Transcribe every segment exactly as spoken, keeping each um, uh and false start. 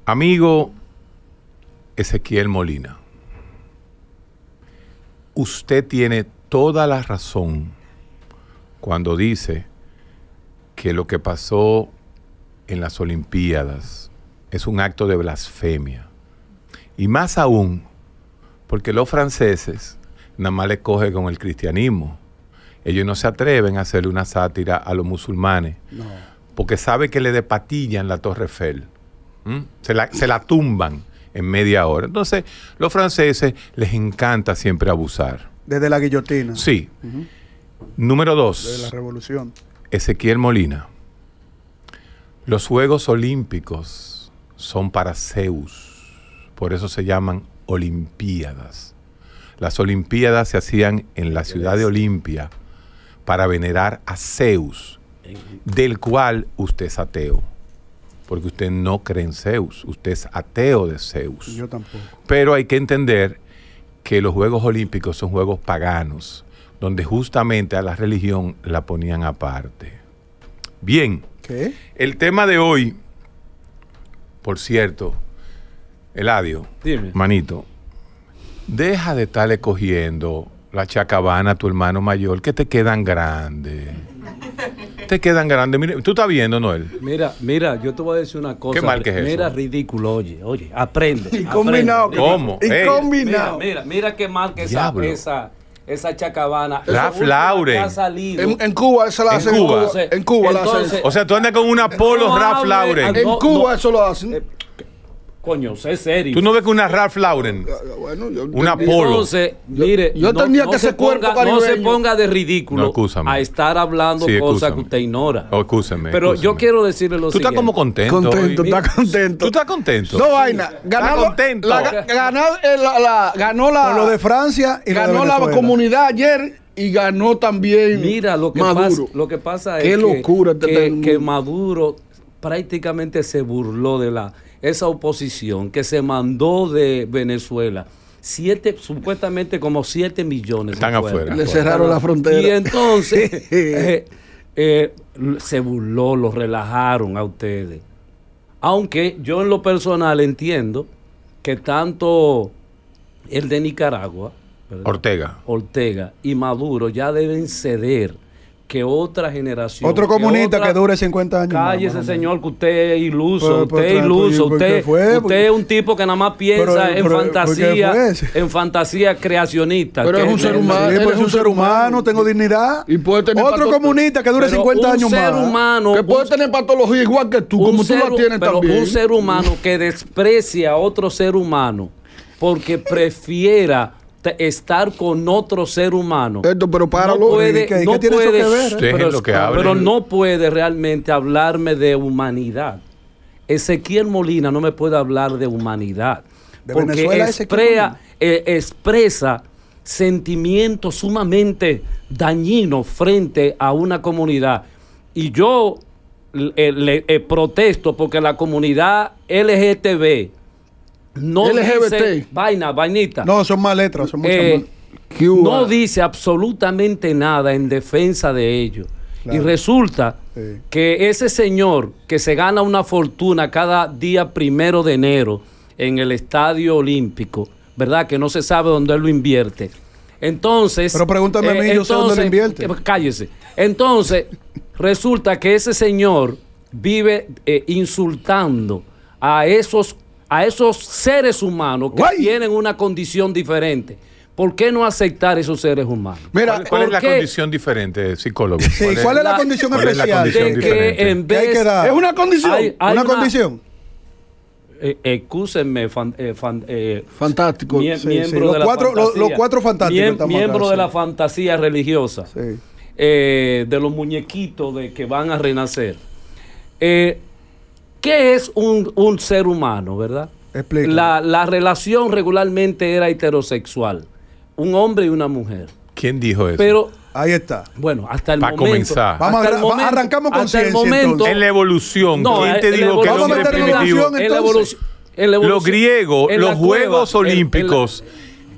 Amigo Ezequiel Molina, usted tiene toda la razón cuando dice que lo que pasó en las Olimpiadas es un acto de blasfemia. Y más aún, porque los franceses nada más le cogen con el cristianismo. Ellos no se atreven a hacerle una sátira a los musulmanes, no, porque saben que le despatillan la Torre Eiffel. ¿Mm? Se la, se la tumban en media hora. Entonces, los franceses les encanta siempre abusar. Desde la guillotina. Sí. Uh-huh. Número dos. Desde la revolución. Ezequiel Molina. Los Juegos Olímpicos son para Zeus. Por eso se llaman Olimpiadas. Las Olimpiadas se hacían en la ciudad de Olimpia para venerar a Zeus, del cual usted es ateo. Porque usted no cree en Zeus, usted es ateo de Zeus. Yo tampoco. Pero hay que entender que los Juegos Olímpicos son juegos paganos, donde justamente a la religión la ponían aparte. Bien. ¿Qué? El tema de hoy, por cierto, Eladio, dime, manito, deja de estarle cogiendo la chacabana a tu hermano mayor, que te quedan grandes. Te quedan grandes. Mira, tú estás viendo, Noel. Mira, mira, yo te voy a decir una cosa. ¿Qué mal que es eso? Mira, ridículo, oye, oye, aprende. Y combinado. Aprende. ¿Cómo? Y Ey. combinado. Mira, mira, mira qué mal que esa, esa, esa chacabana. Ralph Lauren. En, en Cuba eso lo ¿En hacen. Cuba? Entonces, en Cuba lo hacen. O sea, tú andas con una Polo no Ralph hable, Lauren. En no, Cuba no, eso lo hacen. Eh, coño, sé serio. Tú no ves que una Ralph Lauren, bueno, yo, una Polo. Entonces, mire, yo no, tendría no que se ese cuerpo ponga, no se caribeño. ponga de ridículo No, a estar hablando sí, cosas que usted ignora. Oh, excúsame, Pero excúsame. yo quiero decirle lo Tú siguiente. estás como contento. Contento, hoy. está contento. ¿Tú estás contento? No vaina. Ganó, contento. La, ganó, eh, la, la, ganó la. Con lo de Francia y ganó lo de la Venezuela. comunidad ayer y ganó también. Mira, lo que Maduro. pasa, lo que pasa es Qué que, locura este que, tema. que Maduro prácticamente se burló de la esa oposición que se mandó de Venezuela. Siete, supuestamente como siete millones. Están afuera. Le cerraron la frontera. Y entonces eh, eh, se burló, lo relajaron a ustedes. Aunque yo en lo personal entiendo que tanto el de Nicaragua, ¿verdad? Ortega. Ortega y Maduro ya deben ceder, que otra generación. Otro comunista otra, que dure cincuenta años. Cállese, más, señor, que usted es iluso. Pero, usted pero, es iluso. ¿por qué Usted, fue? usted es un tipo que nada más piensa Pero, en pero, fantasía, ¿por qué fue? en fantasía creacionista. Pero que es un ser humano. Sí, Él pues es un ser humano, tengo dignidad. Y puede tener Otro pato- comunista que dure pero cincuenta un años ser más. humano, Que puede un- tener patología igual que tú, un como tú ser- la tienes pero también. un ser humano que desprecia a otro ser humano porque prefiera te- estar con otro ser humano. Esto, pero páralo. No puede, ¿Y qué- y no qué tiene eso puede- que ver? Dejen pero, lo que hablen. pero no puede realmente hablarme de humanidad. Ezequiel Molina no me puede hablar de humanidad. De porque Venezuela, Ezequiel exprea- Molina. eh, expresa sentimientos sumamente dañinos frente a una comunidad. Y yo eh, le eh, protesto porque la comunidad L G T B no L G B T. dice vaina, vainita. No, son más letras, son muchas Eh, más. Cuba. no dice absolutamente nada en defensa de ellos. Claro. Y resulta Sí. que ese señor que se gana una fortuna cada día primero de enero en el Estadio Olímpico, ¿verdad? Que no se sabe dónde él lo invierte. Entonces... Pero pregúntame a mí, yo sé dónde lo invierte. eh, Cállese. Entonces, resulta que ese señor vive eh, insultando a esos, a esos seres humanos que Guay. tienen una condición diferente. ¿Por qué no aceptar esos seres humanos? Mira, ¿Cuál, cuál es ¿por la qué? condición diferente, psicólogo? sí, ¿cuál es la, la- condición cuál es la especial? condición De diferente? que en ¿Qué hay vez... que dar? Es una condición. Hay- hay ¿Una condición? Eh, excúsenme, fan- eh, fan- eh, Fantástico. mie- sí, miembro sí. Los de la cuatro- los- fantasía. los cuatro fantásticos Miem- estamos miembro acá, de sí. la fantasía religiosa. Sí. Eh, de los muñequitos de que van a renacer. Eh, ¿Qué es un, un ser humano, verdad? Explica. La, la relación regularmente era heterosexual. Un hombre y una mujer. ¿Quién dijo eso? Pero, Ahí está. bueno, hasta el Pa' momento... comenzar. Vamos hasta a- el va- momento- arrancamos con hasta el ciencia, momento- entonces. en la evolución, No, ¿quién en- te en la dijo que el Vamos a hombre meter en primitivo? evolución, En la entonces. evolución- en la Los evolución- griegos, en los la Juegos cueva, en- en la- Olímpicos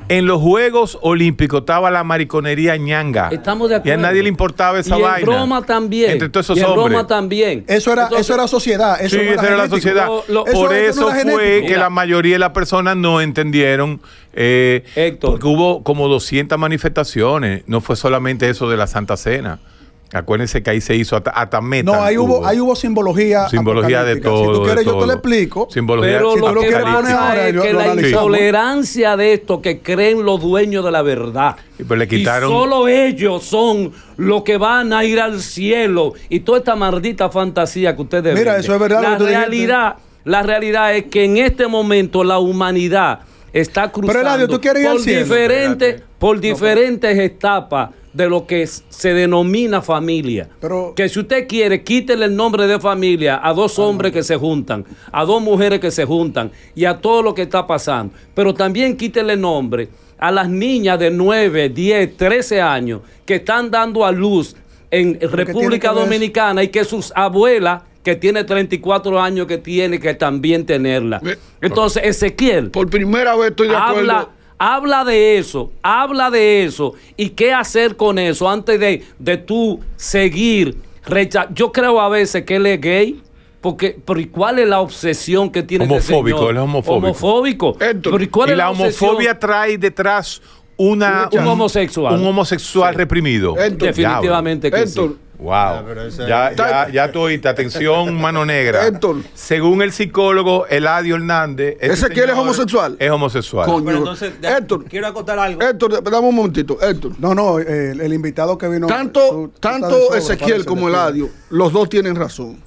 En los Juegos Olímpicos estaba la mariconería ñanga. Estamos de Y a acuerdo. nadie le importaba esa y vaina. en Roma también. Entre todos esos y en hombres. Roma también. Eso era, Entonces, eso era sociedad. Eso Sí, no esa era la genético. sociedad. Lo- lo- Por eso- eso eso no era fue genético. que Mira. la mayoría de las personas no entendieron. Eh, Héctor. Porque hubo como doscientas manifestaciones. No fue solamente eso de la Santa Cena. Acuérdense que ahí se hizo hasta, hasta metal. No, ahí hubo, ahí hubo simbología. Simbología de apocalíptica. todo. Si tú quieres, de yo te todo. lo explico. Simbología Pero Si tú lo lo que quieres poner pasa ahora, es lo- que lo la analizamos. intolerancia de esto que creen los dueños de la verdad. Y pues le quitaron- Y solo ellos son los que van a ir al cielo. Y toda esta maldita fantasía que ustedes Mira, venden. eso es verdad La lo que tú dijiste. realidad, la realidad es que en este momento la humanidad está cruzando Eladio, ¿tú quieres ir por al cielo? diferentes, Espérate. por diferentes etapas de lo que s- se denomina familia. Pero- que si usted quiere, quítele el nombre de familia a dos hombres que se juntan, a dos mujeres que se juntan y a todo lo que está pasando. Pero también quítele el nombre a las niñas de nueve, diez, trece años que están dando a luz en tiene República que ver Dominicana y que sus abuelas, que tiene treinta y cuatro años, que tiene que también tenerla. Me- Entonces, Ezequiel Por primera vez estoy de acuerdo. habla, habla de eso, habla de eso y qué hacer con eso antes de, de tú seguir. recha- Yo creo a veces que él es gay. Porque, pero ¿y cuál es la obsesión que tiene este Homofóbico, señor? él es homofóbico. Homofóbico. Héctor, Pero ¿y cuál Y es la obsesión? homofobia trae detrás una, Un homosexual. Un homosexual Sí. reprimido. Héctor, Definitivamente que Héctor, sí. Wow. Ya, ya, ya tú oíste, atención, mano negra. Héctor. Según el psicólogo Eladio Hernández, este ¿Ezequiel es señor homosexual? Es homosexual. Coño. Pero entonces, de- Héctor. quiero acotar algo. Héctor, dame un momentito. Héctor. No, no, el, el invitado que vino. Tanto, tú- tú estás de tanto sobra, Ezequiel parece, como de pie. Eladio, los dos tienen razón.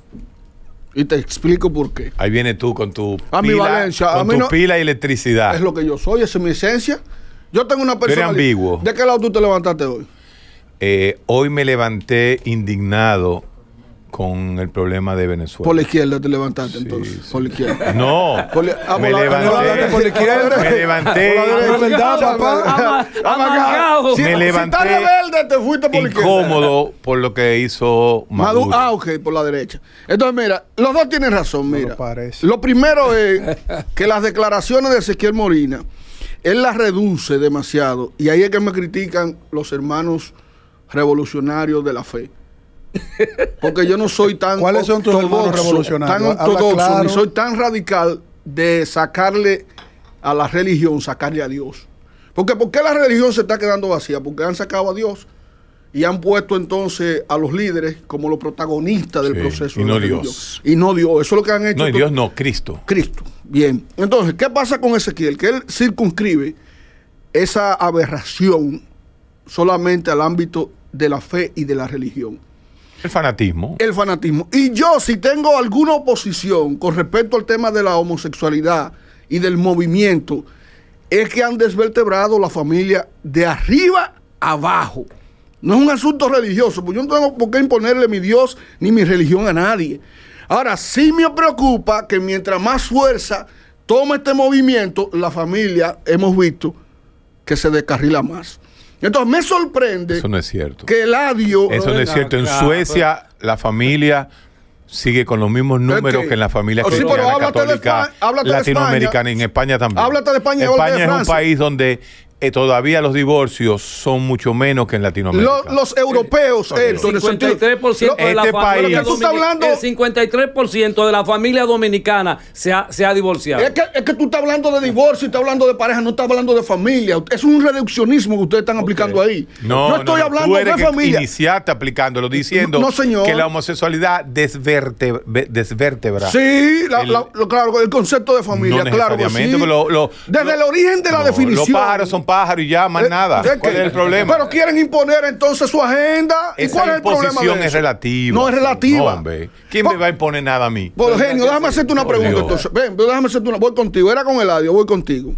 Y te explico por qué. Ahí viene tú con tu Ambivalencia. pila, A con mí tu no- pila y electricidad. Es lo que yo soy, esa es mi esencia. Yo tengo una eres persona. ambiguo. ¿De qué lado tú te levantaste hoy? Eh, hoy me levanté indignado con el problema de Venezuela. Por la izquierda te levantaste, entonces. sí. Por la izquierda. No, Por la- ah, me por la- levanté. por la izquierda. Me levanté. Por la derecha. Es verdad, papá. Ama- amargado. Si, Me si levanté estás rebelde, te fuiste por la izquierda. incómodo por lo que hizo Maduro. Maduro. Ah, ok, por la derecha. Entonces, mira, los dos tienen razón, mira. lo parece. Lo primero es que las declaraciones de Ezequiel Molina, él las reduce demasiado. Y ahí es que me critican los hermanos revolucionarios de la fe. Porque yo no soy tan ¿Cuáles son tus hermanos ortodoxo, revolucionarios? tan Habla ortodoxo, claro. ni soy tan radical de sacarle a la religión, sacarle a Dios. Porque ¿por qué la religión se está quedando vacía? Porque han sacado a Dios y han puesto entonces a los líderes como los protagonistas del Sí, proceso. y de no la religión. Dios. Y no Dios. Eso es lo que han hecho. No, y to- Dios no, Cristo. Cristo. Bien. Entonces, ¿qué pasa con Ezequiel? Que él circunscribe esa aberración solamente al ámbito de la fe y de la religión. El fanatismo. El fanatismo. Y yo, si tengo alguna oposición con respecto al tema de la homosexualidad y del movimiento, es que han desvertebrado la familia de arriba abajo. No es un asunto religioso, porque yo no tengo por qué imponerle mi Dios ni mi religión a nadie. Ahora, sí me preocupa que mientras más fuerza toma este movimiento, la familia, hemos visto, que se descarrila más. Entonces, me sorprende Eso no es cierto. que Eladio... Eso no es cierto. En acá, Suecia, la familia sigue con los mismos números que- que en la familia Oh, sí, pero cristiana, háblate de católica, España, háblate de latinoamericana, España. en España también. Háblate de España y háblate de España es un Francia. país donde eh, todavía los divorcios son mucho menos que en Latinoamérica. Los, los europeos, Ok. Héctor, en el cincuenta y sentido- tres por ciento de la Este familia país- Pero que tú estás hablando- dominicana- el cincuenta y tres por ciento de la familia dominicana se ha, se ha divorciado. Es que, es que tú estás hablando de divorcio y estás hablando de pareja, no estás hablando de familia. Es un reduccionismo que ustedes están aplicando ahí. No, Yo estoy no, hablando tú de eres que familia. iniciaste aplicándolo diciendo No, no, señor. que la homosexualidad desverte, ve- desvértebra. Sí, la- El- la- lo- claro, el concepto de familia, No claro que sí. necesariamente, pero lo- lo- Desde lo- el origen de la No, definición. Los pájaros son pájaros y ya, más Eh, nada. ¿de ¿Cuál qué? es el problema? Pero quieren imponer entonces su agenda. ¿Y Esa cuál es el problema imposición de es eso? relativa. No es relativa. No, hombre. ¿Quién me va a imponer nada a mí? Por genio, déjame hacerte una Por pregunta Dios. entonces. Ven, déjame hacerte una. Voy contigo. Era con Eladio, voy contigo.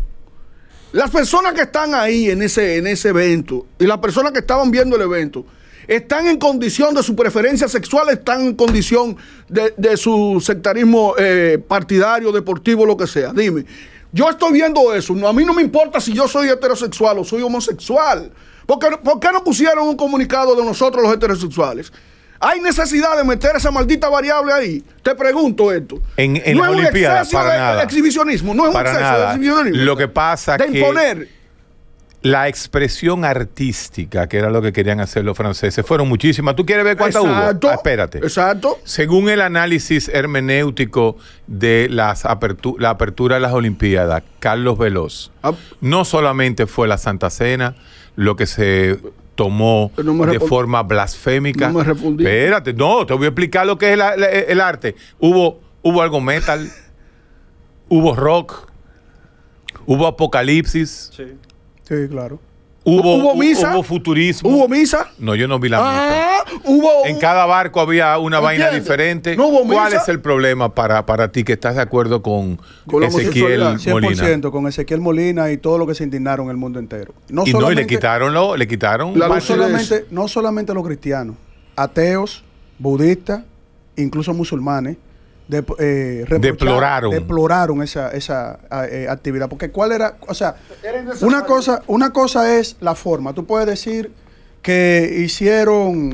Las personas que están ahí en ese, en ese evento y las personas que estaban viendo el evento, ¿están en condición de su preferencia sexual? ¿Están en condición de, de su sectarismo eh, partidario, deportivo, lo que sea? Dime. Yo estoy viendo eso. No, a mí no me importa si yo soy heterosexual o soy homosexual. ¿Por qué, por qué no pusieron un comunicado de nosotros los heterosexuales? ¿Hay necesidad de meter esa maldita variable ahí? Te pregunto esto. En- en no las es un Olimpiadas, exceso para de nada. exhibicionismo. No es Para un exceso nada. de exhibicionismo. Lo que pasa de que- imponer. la expresión artística, que era lo que querían hacer los franceses, fueron muchísimas. ¿Tú quieres ver cuántas hubo? Ah, espérate. Exacto. Según el análisis hermenéutico de las apertu la apertura de las Olimpiadas, Carlos Veloz, ah. no solamente fue la Santa Cena lo que se tomó no de forma blasfémica. No me respondí. Espérate, no, te voy a explicar lo que es la, la, el arte. Hubo, hubo algo metal, hubo rock, hubo apocalipsis. Sí. Sí, claro. Hubo, ¿Hubo misa? Hubo futurismo. ¿Hubo misa? No, yo no vi la ah, misa. Hubo, en cada barco había una vaina ¿entiendes? diferente. ¿No hubo ¿Cuál misa? es el problema para, para ti que estás de acuerdo con, con Ezequiel cien por ciento Molina? Con Ezequiel Molina y todo lo que se indignaron en el mundo entero. No y no, y le quitaron lo, le quitaron la no solamente, no solamente los cristianos, ateos, budistas, incluso musulmanes, de, eh, deploraron deploraron esa, esa eh, actividad. Porque cuál era, o sea, una cosa, una cosa es la forma. Tú puedes decir que hicieron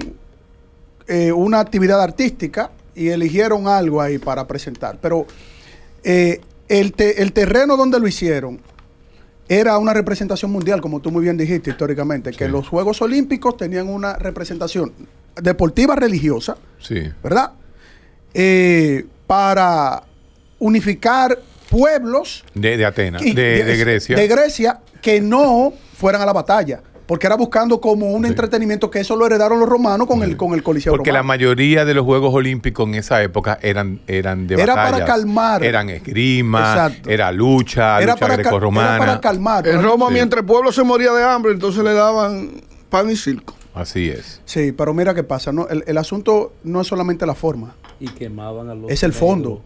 eh, una actividad artística y eligieron algo ahí para presentar. Pero eh, el, te, el terreno donde lo hicieron era una representación mundial, como tú muy bien dijiste históricamente, sí. que los Juegos Olímpicos tenían una representación deportiva religiosa, sí. ¿verdad? Eh, para unificar pueblos de, de Atenas, y, de, de Grecia. De Grecia que no fueran a la batalla. Porque era buscando como un sí. entretenimiento que eso lo heredaron los romanos con, sí. el, con el Coliseo Porque romano. la mayoría de los Juegos Olímpicos en esa época eran, eran de era batallas. Para calmar. Eran esgrima, Exacto. era lucha, era lucha para grecorromana. Era para calmar. En Roma, sí. mientras el pueblo se moría de hambre, entonces le daban pan y circo. Así es. Sí, pero mira qué pasa. ¿no? El, el asunto no es solamente la forma. Y quemaban a los es el fondo.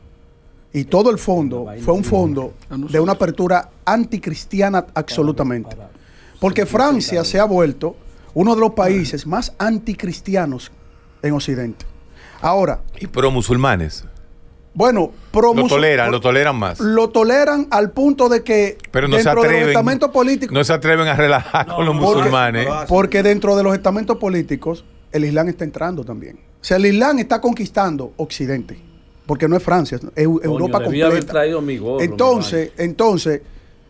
Y todo el fondo fue un fondo de una apertura anticristiana absolutamente. Porque Francia se ha vuelto uno de los países más anticristianos en Occidente. Ahora. Y pro musulmanes. Bueno, pro lo toleran, lo toleran más. Lo toleran al punto de que pero no dentro se atreven, de los estamentos políticos. No se atreven a relajar no, con los porque, musulmanes. Porque dentro de los estamentos políticos, el Islam está entrando también. O sea, el Islam está conquistando Occidente. Porque no es Francia, es Coño, Europa completa. Haber traído mi gorro, entonces, mi entonces,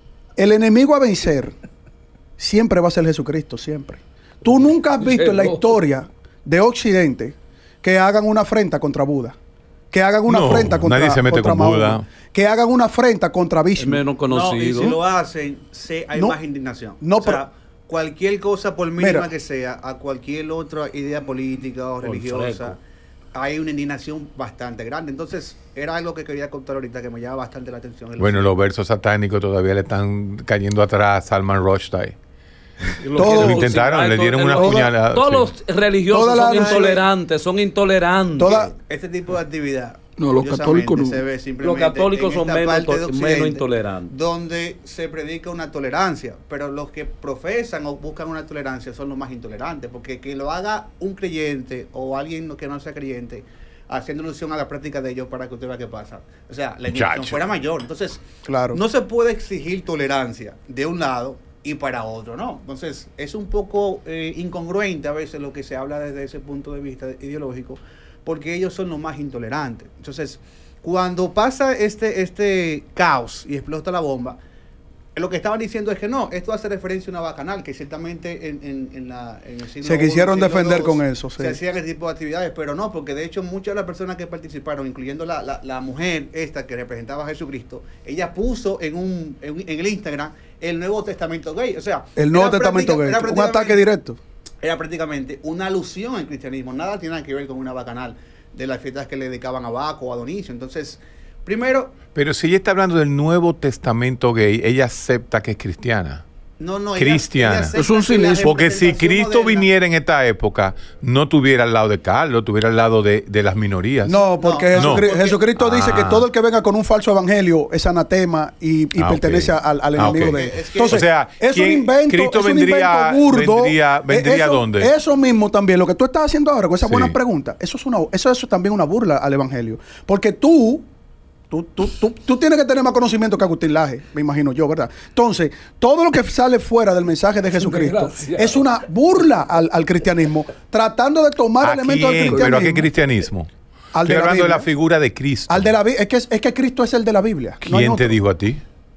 el enemigo a vencer siempre va a ser Jesucristo, siempre. Tú nunca has visto en la historia de Occidente que hagan una afrenta contra Buda, que hagan una no, afrenta contra nadie se mete contra con Mahoma, Buda. que hagan una afrenta contra Vishnu. Menos conocido. No, y si lo hacen, se, hay no, más indignación. No, o sea, pero, cualquier cosa, por mínima mira, que sea, a cualquier otra idea política o religiosa, hay una indignación bastante grande. Entonces, era algo que quería contar ahorita que me llama bastante la atención. Bueno, los versos satánicos todavía le están cayendo atrás a Salman Rushdie. Todos lo intentaron, le dieron una puñalada. Todos sí. los religiosos Toda son la, intolerantes, son intolerantes. Toda, este tipo de actividad. No, los católicos no. Se ve simplemente los católicos son menos, menos intolerantes. intolerantes. Donde se predica una tolerancia, pero los que profesan o buscan una tolerancia son los más intolerantes, porque que lo haga un creyente o alguien que no sea creyente, haciendo alusión a la práctica de ellos para que usted vea qué pasa. O sea, la indignación fuera mayor. Entonces, claro. no se puede exigir tolerancia de un lado y para otro, ¿no? Entonces, es un poco eh, incongruente a veces lo que se habla desde ese punto de vista ideológico, porque ellos son los más intolerantes. Entonces, cuando pasa este, este caos y explota la bomba, lo que estaban diciendo es que no, esto hace referencia a una bacanal, que ciertamente en, en, en, la, en el siglo se quisieron uno, siglo defender dos, con eso. Sí. Se hacían ese tipo de actividades, pero no, porque de hecho muchas de las personas que participaron, incluyendo la, la, la mujer esta que representaba a Jesucristo, ella puso en, un, en, en el Instagram el Nuevo Testamento gay. O sea, el Nuevo Testamento gay, un ataque directo. Era prácticamente una alusión al cristianismo, nada tiene nada que ver con una bacanal de las fiestas que le dedicaban a Baco o a Donicio. Entonces, primero... Pero si ella está hablando del Nuevo Testamento gay, ella acepta que es cristiana. No, no, cristiana. Ella, ella es un cinismo. Porque si Cristo moderna, viniera en esta época, no tuviera al lado de Carlos, tuviera al lado de, de las minorías. No, porque no, Jesucristo, no. Jesucristo Ah. dice que todo el que venga con un falso evangelio es anatema y, y Ah, pertenece okay. al, al Ah, enemigo okay. de él. Es que, Entonces, o sea, es un ¿quién, invento, Cristo es un vendría, invento burdo. vendría, vendría eso, ¿dónde? Eso mismo también, lo que tú estás haciendo ahora con esa Sí. buena pregunta, eso es una, eso es también una burla al evangelio. Porque tú Tú, tú, tú, tú tienes que tener más conocimiento que Agustín Laje, me imagino yo, ¿verdad? Entonces, todo lo que sale fuera del mensaje de Jesucristo es una burla al, al cristianismo, tratando de tomar ¿A elementos quién? del cristianismo. ¿Pero a qué cristianismo? Al Estoy de la hablando de Biblia. la figura de Cristo. Al de la, es, que, es que Cristo es el de la Biblia. No hay ¿Quién te otro. dijo a ti?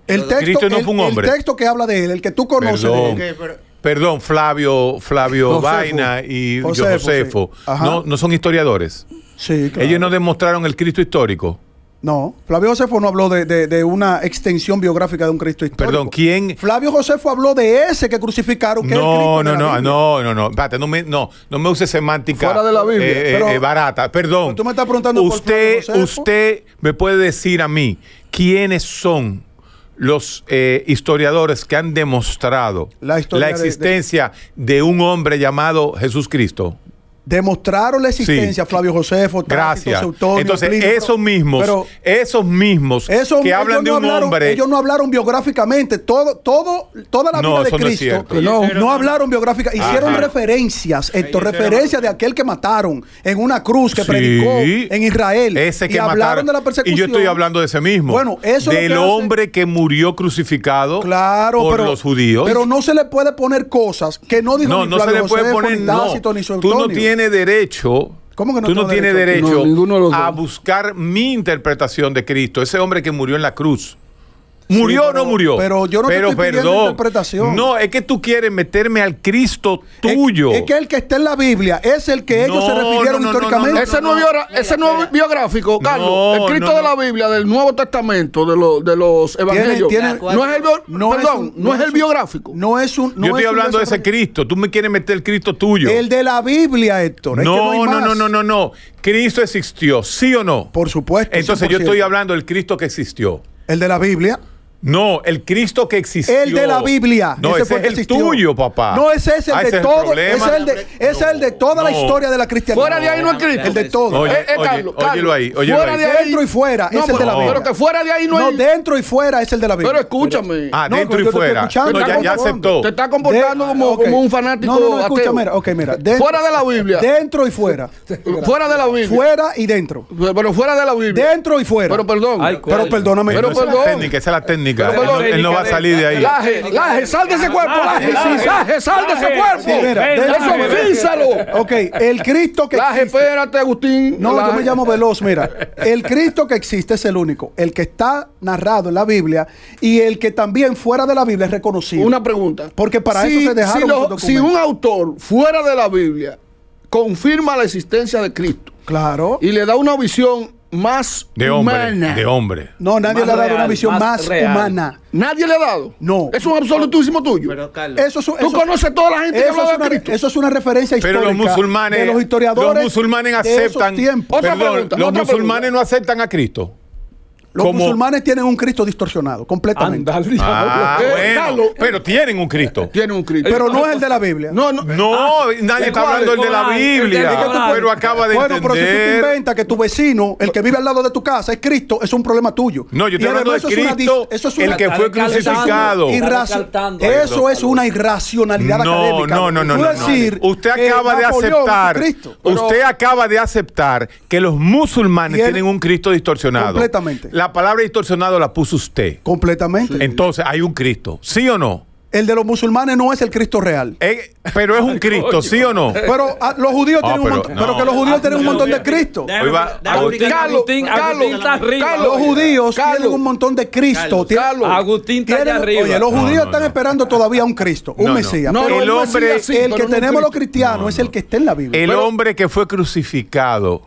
El texto, Cristo no el, fue un hombre. el texto que habla de él, el que tú conoces Perdón. de él. Ok, pero- Perdón, Flavio, Flavio Josefo. Vaina y Josefo, Josefo, sí. Ajá. no, no son historiadores. Sí, claro. Ellos no demostraron el Cristo histórico. No, Flavio Josefo no habló de, de- de una extensión biográfica de un Cristo histórico. Perdón, ¿quién? Flavio Josefo habló de ese que crucificaron, que es el Cristo No, de no, la no, Biblia. no, no, no, espérate, no me, no, no me use semántica Fuera de la Biblia, eh, eh, pero- eh, barata. Perdón. pero tú me estás preguntando por usted, Flavio Josefo. usted me puede decir a mí quiénes son los eh, historiadores que han demostrado La la, historia de- existencia de, un hombre llamado Jesús Cristo. Demostraron la existencia Sí. Flavio Josefo, Tácito, Gracias. Suetonio, Entonces, Plinio, esos pero- mismos, pero esos mismos Eso, que ellos hablan de no un hablaron, hombre. ellos no hablaron biográficamente. Todo, todo, toda la No, vida de eso no es Cristo. cierto. no, Pero no no, hablaron biográfica. Hicieron Ajá. referencias, Héctor, Ellos hicieron- referencias de aquel que mataron en una cruz que Sí. predicó en Israel. Ese que y hablaron mataron. de la persecución. Y yo estoy hablando de ese mismo. Bueno, eso es lo del que hace- hombre que murió crucificado Claro, por pero, los judíos. pero no se le puede poner cosas que no dijo no, ni no se Flavio le puede Josefo, poner. ni No, Tácito, ni tú Suetonio. no tienes derecho. ¿Cómo que no tú no tengo tienes derecho? derecho, No, ninguno de los a dos. buscar mi interpretación de Cristo, ese hombre que murió en la cruz. ¿Murió Sí, o no pero- murió? pero yo no te estoy pidiendo interpretación. No, es que tú quieres meterme al Cristo Es- tuyo. Es, que el que está en la Biblia es el que ellos No, se refirieron no, no, históricamente. no, Ese no, no, es biogra- ese no es biográfico, Carlos. No, el Cristo no, de la no. Biblia, del Nuevo Testamento, de, los de los evangelios. tiene- no es el, bio- no es perdón, un- no es el un- biográfico. No es un. No Yo estoy es un hablando de ese desarrollo. Cristo. Tú me quieres meter el Cristo tuyo. El de la Biblia, Héctor. Es que no, hay no, más. no, no, no, no. Cristo existió, ¿sí o no? Por supuesto. Entonces cien por yo ciento. estoy hablando del Cristo que existió. El de la Biblia. No, el Cristo que existió. El de la Biblia. No, ese, fue es que el existió. tuyo, papá. No, ese es el Ah, de ese es todo. problema. Ese es el de, ese es el de toda la No. historia de la cristiandad. Fuera de ahí no es Cristo. El de todo. Oye, Eh, eh, oye, Carlos, óyelo Carlos, ahí, óyelo fuera ahí. de ahí- Dentro y fuera, No, es el de la pero- Biblia. Pero que fuera de ahí no, No, es. dentro y fuera es el de la Biblia. Pero escúchame. Ah, No, dentro pero y yo te estoy fuera. escuchando, No, ya, ya Carlos, aceptó. Te está comportando De- como, ok. como un fanático No, no, no, escucha, ateo. mira, ok, mira. Dentro- Fuera de la Biblia. Dentro y fuera. Fuera de la Biblia. Fuera y dentro. Pero fuera de la Biblia. Dentro y fuera. Pero perdón. Ay, Pero ¿cuál? perdóname. Pero Esa es la perdón. técnica, esa es la técnica. Pero Él no- perdón. él no va a salir de ahí. Laje, Laje, sal de ese cuerpo, Laje. Laje, Laje, sal de ese Laje. cuerpo. Sí, mira, Ven, de- Laje, Eso ven. físalo. Ok, el Cristo que Laje, existe. espérate, Agustín. No, yo Laje. me llamo Veloz, mira. El Cristo que existe es el único. El que está narrado en la Biblia y el que también fuera de la Biblia es reconocido. Una pregunta. Porque para Si- eso se dejaron si, lo- muchos si documentos. un autor fuera de la Biblia confirma la existencia de Cristo Claro. y le da una visión más De hombre, humana, de hombre. No, nadie Más le ha dado real, una visión más más, real. humana. nadie le ha dado. No. Es un absolutísimo tuyo. Pero, Carlos, Eso es, Tú eso- conoces toda la gente que eso habla es de una, Cristo. eso es una referencia Pero histórica los musulmanes, de los historiadores los musulmanes de esos aceptan, tiempos. Otra perdón, pregunta, los otra musulmanes pregunta. no aceptan a Cristo. Los como- musulmanes tienen un Cristo distorsionado, completamente. Anda, diablo. Ah, Eh, bueno, Carlos. pero tienen un Cristo. Tiene un Cristo. Pero no es el de la Biblia. no, no. No, nadie está ¿cuál? hablando del de la ¿Cuál? El de- Biblia, el de- pero acaba de Bueno, pero si tú te entender. inventas que tu vecino, el que vive al lado de tu casa, es Cristo, es un problema tuyo. No, yo estoy Y hablando de además eso es una Cristo, dis- eso es el una- que fue Está crucificado. Está irracio- recaltando. Eso es una irracionalidad No, académica. no, no, no, Tú no, decir no. Usted que acaba de Napoleón aceptar, es Cristo. usted acaba de aceptar que los musulmanes Y él- tienen un Cristo distorsionado. Completamente. La palabra distorsionado la puso usted. Completamente. Entonces, hay un Cristo, ¿sí o no? El de los musulmanes no es el Cristo real. Eh, pero es un Cristo, ¿sí o no? Pero ah, los judíos Ah, tienen un pero montón, no. pero que los judíos tienen un montón de Cristo. Hoy va- Agustín, Carlos, Agustín, Carlos, Agustín está arriba. Carlos, Los judíos Carlos. tienen un montón de Cristo. Carlos, Tienen- Carlos. Agustín está allá tienen- arriba. Oye, los No, judíos no, están no. esperando todavía un Cristo, un No, no. Mesías. No, Pero no, el un hombre- Mesías sí, el pero que no un tenemos los Cristo. cristianos No, es el no. que está en la Biblia. El Pero hombre que fue crucificado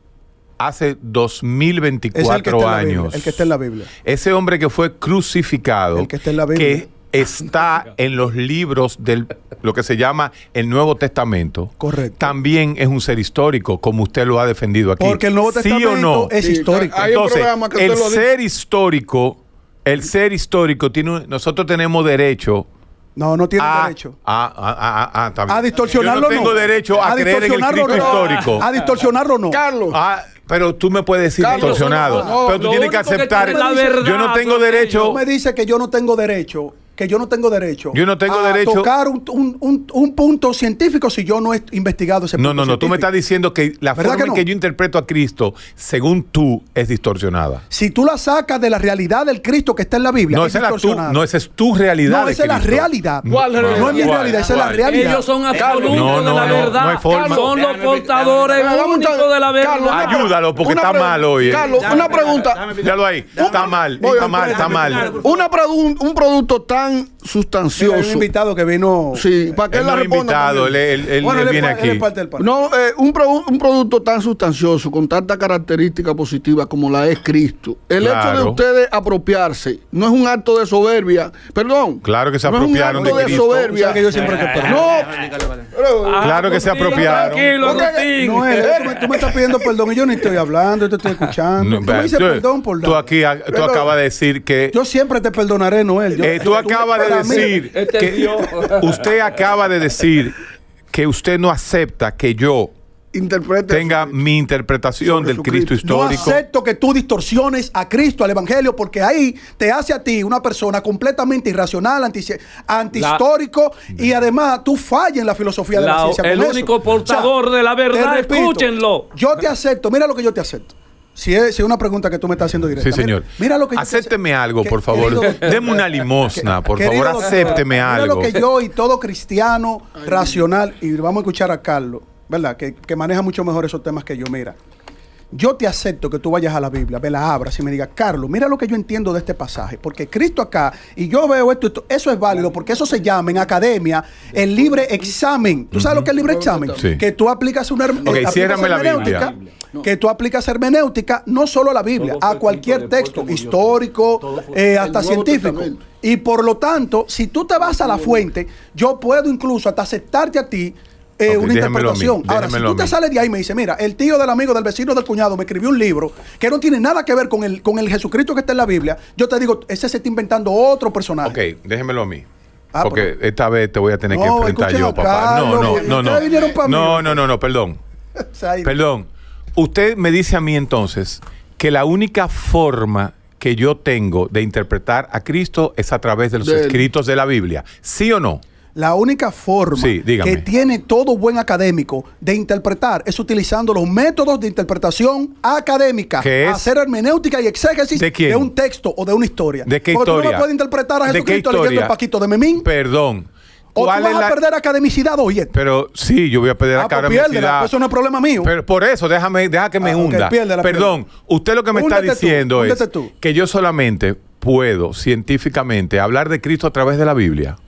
hace dos mil es el que veinticuatro está en la Biblia. años. El que está en la Biblia. Ese hombre que fue crucificado, El que está en la Biblia. que está en los libros del lo que se llama el Nuevo Testamento, Correcto. también es un ser histórico, como usted lo ha defendido aquí. Porque el Nuevo ¿Sí Testamento o no? es Sí, histórico. hay un Entonces, programa que el usted lo dice. ser histórico, el ser histórico tiene un- nosotros tenemos derecho No, no tienen a, derecho. a, a, a- a- está bien. A distorsionarlo Yo no tengo no. derecho a, A creer en el distorsionarlo Cristo no. histórico. A distorsionarlo no. Carlos. Ah, pero tú me puedes decir Carlos, distorsionado. no, no, pero tú lo tienes que único que aceptar. tiene la verdad, yo no tengo son derecho. Tú me dices que yo no tengo derecho que yo no tengo derecho Yo no tengo a derecho- tocar un, un- un- un punto científico si yo no he investigado ese punto No, no, no. Tú me estás científico. diciendo que la ¿Verdad forma que en no? que yo interpreto a Cristo, según tú, es distorsionada. Si tú la sacas de la realidad del Cristo que está en la Biblia, No, es esa es, la tu, distorsionada. no, esa es tu realidad. No, de esa es la Cristo. realidad. ¿Cuál No, realidad? No es mi ¿cuál? realidad, esa es la ¿Cuál? realidad. Ellos son absolutos No, no, de la no, verdad. no hay forma. Son los Déjame- portadores déjame- únicos de la verdad. Carlos, una- Ayúdalo, porque una está pre- mal hoy, eh. Carlos, Déjame una explicar, pregunta. déjame explicar. Míralo ahí. Está mal, Voy, está mal, está déjame mal. explicar. Una produ- un producto tan Mira, hay un sustancioso. invitado que vino. Sí, para que Él él la no es responda. invitado, él, también. él- él- Bueno, él él, viene es, pa- él es aquí. parte del panel. No, eh, un, produ- un producto tan sustancioso, con tanta característica positiva como la es Cristo. El hecho Claro. de ustedes apropiarse no es un acto de soberbia. Perdón. Claro que se no es un apropiaron acto de de Cristo. Tú soberbia. sabes que yo siempre te perdono. No. Déjame explicarlo, vale. Pero- Ah, Claro que se Agustín, apropiaron. Tranquilo, Porque- Agustín. No, él, tú, me, tú me estás pidiendo perdón y yo ni estoy hablando, yo te estoy escuchando. No, tú me dices tú- perdón por Tú nada. aquí, a- tú Pero- acabas de decir que Yo siempre te perdonaré, Noel. Yo- Eh, tú acabas de para mí- decir Este que Dios. usted acaba de decir que usted no acepta que yo Interprete tenga eso. mi interpretación Sobre del Cristo Jesucristo. No histórico. acepto que tú distorsiones a Cristo, al Evangelio, porque ahí te hace a ti una persona completamente irracional, anti, antihistórico, y además tú fallas en la filosofía de la, La- ciencia. con el eso. único portador de la te verdad, repito, escúchenlo. Yo te acepto, mira lo que yo te acepto. Si es, si es una pregunta que tú me estás haciendo directa. Sí, señor. Mira, mira lo que yo te Acépteme acepto. algo, Que- por favor. querido doctor, Deme una limosna, por querido favor. doctor, Acépteme mira algo. lo que yo y todo cristiano racional, y vamos a escuchar a Carlos, ¿verdad? Que, que maneja mucho mejor esos temas que yo. Mira, yo te acepto que tú vayas a la Biblia, me la abras y me digas, Carlos, mira lo que yo entiendo de este pasaje, porque Cristo acá, y yo veo esto, esto eso es válido, porque eso se llama en academia el libre examen. ¿Tú sabes lo que es el libre examen? Sí. Que tú aplicas una herm- Ok, aplicas ciérrame la hermenéutica, Biblia. que tú aplicas hermenéutica no solo a la Biblia, Todo fue a cualquier escrito después texto, que murió histórico, Todo fue- eh, El hasta Nuevo científico. Testamento. Y por lo tanto, si tú te vas a la fuente, yo puedo incluso hasta aceptarte a ti eh, Ok, una déjamelo a mí, interpretación. Ahora, si déjamelo tú a te mí. sales de ahí y me dices, mira, el tío del amigo del vecino del cuñado me escribió un libro que no tiene nada que ver con el, con el Jesucristo que está en la Biblia, yo te digo, ese se está inventando otro personaje. Ok, déjemelo a mí. Ah, Porque pero- esta vez te voy a tener que No, enfrentar escuchen yo, a papá. Carlos, No, no, que no, no. ustedes vinieron pa' mí. No, no, no, no, perdón. O sea, ahí- Perdón. Usted me dice a mí entonces que la única forma que yo tengo de interpretar a Cristo es a través de los De él. escritos de la Biblia. ¿Sí o no? La única forma Sí, dígame. que tiene todo buen académico de interpretar es utilizando los métodos de interpretación académica. ¿Qué es? Hacer hermenéutica y exégesis ¿De quién? un texto o de una historia. ¿De qué Porque tú no historia? me puedes interpretar a ¿De qué Jesucristo leyendo historia? el Paquito de Memín. Perdón. O tú ¿Cuál vas es a la- perder academicidad hoy. Pero sí, yo voy a perder Ah, la pues academicidad. piérdela, pues eso no es problema mío. Pero por eso, déjame, deja que me Ah, ok, hunda. piérdela, Perdón, piérdela. usted lo que me está Húndete tú, diciendo es húndete tú. que yo solamente puedo científicamente hablar de Cristo a través de la Biblia.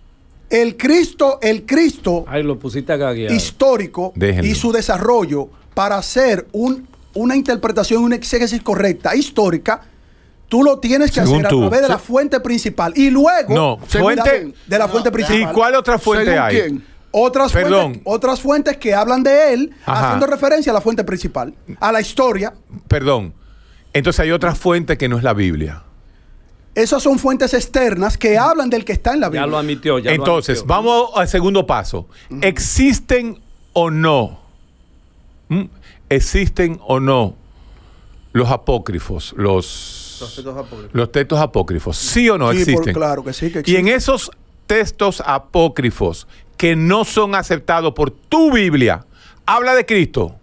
El Cristo, el Cristo Ay, lo pusiste a gaguear. histórico Déjenlo. y su desarrollo para hacer un, una interpretación, una exégesis correcta, histórica, tú lo tienes que Según hacer tú. a través de la Se- fuente principal. Y luego, No, según fuente- la- de la fuente No, ¿Y principal. cuál otra fuente ¿Según hay? quién? Otras Perdón. fuentes, otras fuentes que hablan de él, Ajá. haciendo referencia a la fuente principal, a la historia. Perdón. Entonces hay otra fuente que no es la Biblia. Esas son fuentes externas que hablan del que está en la Ya Biblia. lo admitió. Ya lo Entonces, admitió. vamos al segundo paso. ¿Existen o no? ¿Mm? ¿Existen o no los apócrifos, los, Los textos apócrifos. los textos apócrifos? ¿Sí o no Sí, por- existen? claro que sí, que Y en existen. esos textos apócrifos que no son aceptados por tu Biblia, ¿habla de Cristo?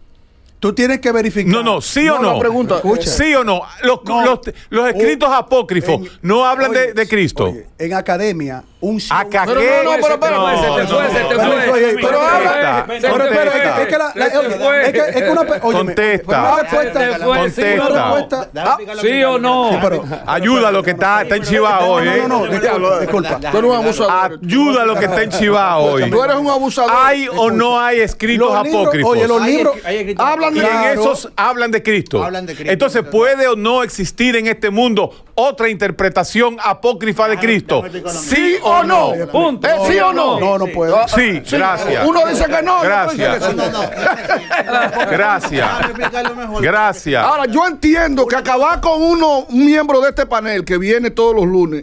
Tú tienes que verificar. No, no, sí o No, la no. pregunta- Escucha. Sí o no. Los, No. los- los escritos Un- apócrifos en- no hablan oye, de, de Cristo. oye, en academia, un sí o un- ¿Acá Pero qué? no, no, pero, pero, No, se te fue, no, se te no, fue. no, Oye, no, pero contesta, habla- Se te Pero fue. espera, es que- es que la- la- Se te oye, fue. es que- es que una pe- óyeme, Contesta. pero una respuesta- Se te fue, Contesta. sí o una no. respuesta- Déjame ah, explicarlo, ¿Sí o no? Sí, pero- Ayuda que está, está enchivado hoy. No, ¿eh? no, no, disculpa, disculpa. Tú eres un abusador. Ayuda lo que está enchivado hoy. Tú eres un abusador. ¿Hay o no hay escritos Los libros- apócrifos? oye, los Hay libros escri- hay escritos hablan Y de- en Claro. esos hablan de Cristo. Hablan de Cristo. Entonces, ¿puede o no existir en este mundo otra interpretación apócrifa de Déjame- Cristo? déjame explicarlo. ¿Sí o no? Punto. ¿Eh, sí o no? No, no Sí. puedo. Sí, gracias. Uno dice que no. y otro dice Gracias. que sí. No, no, no. Gracias. Déjame explicarlo mejor. Gracias. Ahora, yo entiendo que acabar con uno, un miembro de este panel que viene todos los lunes,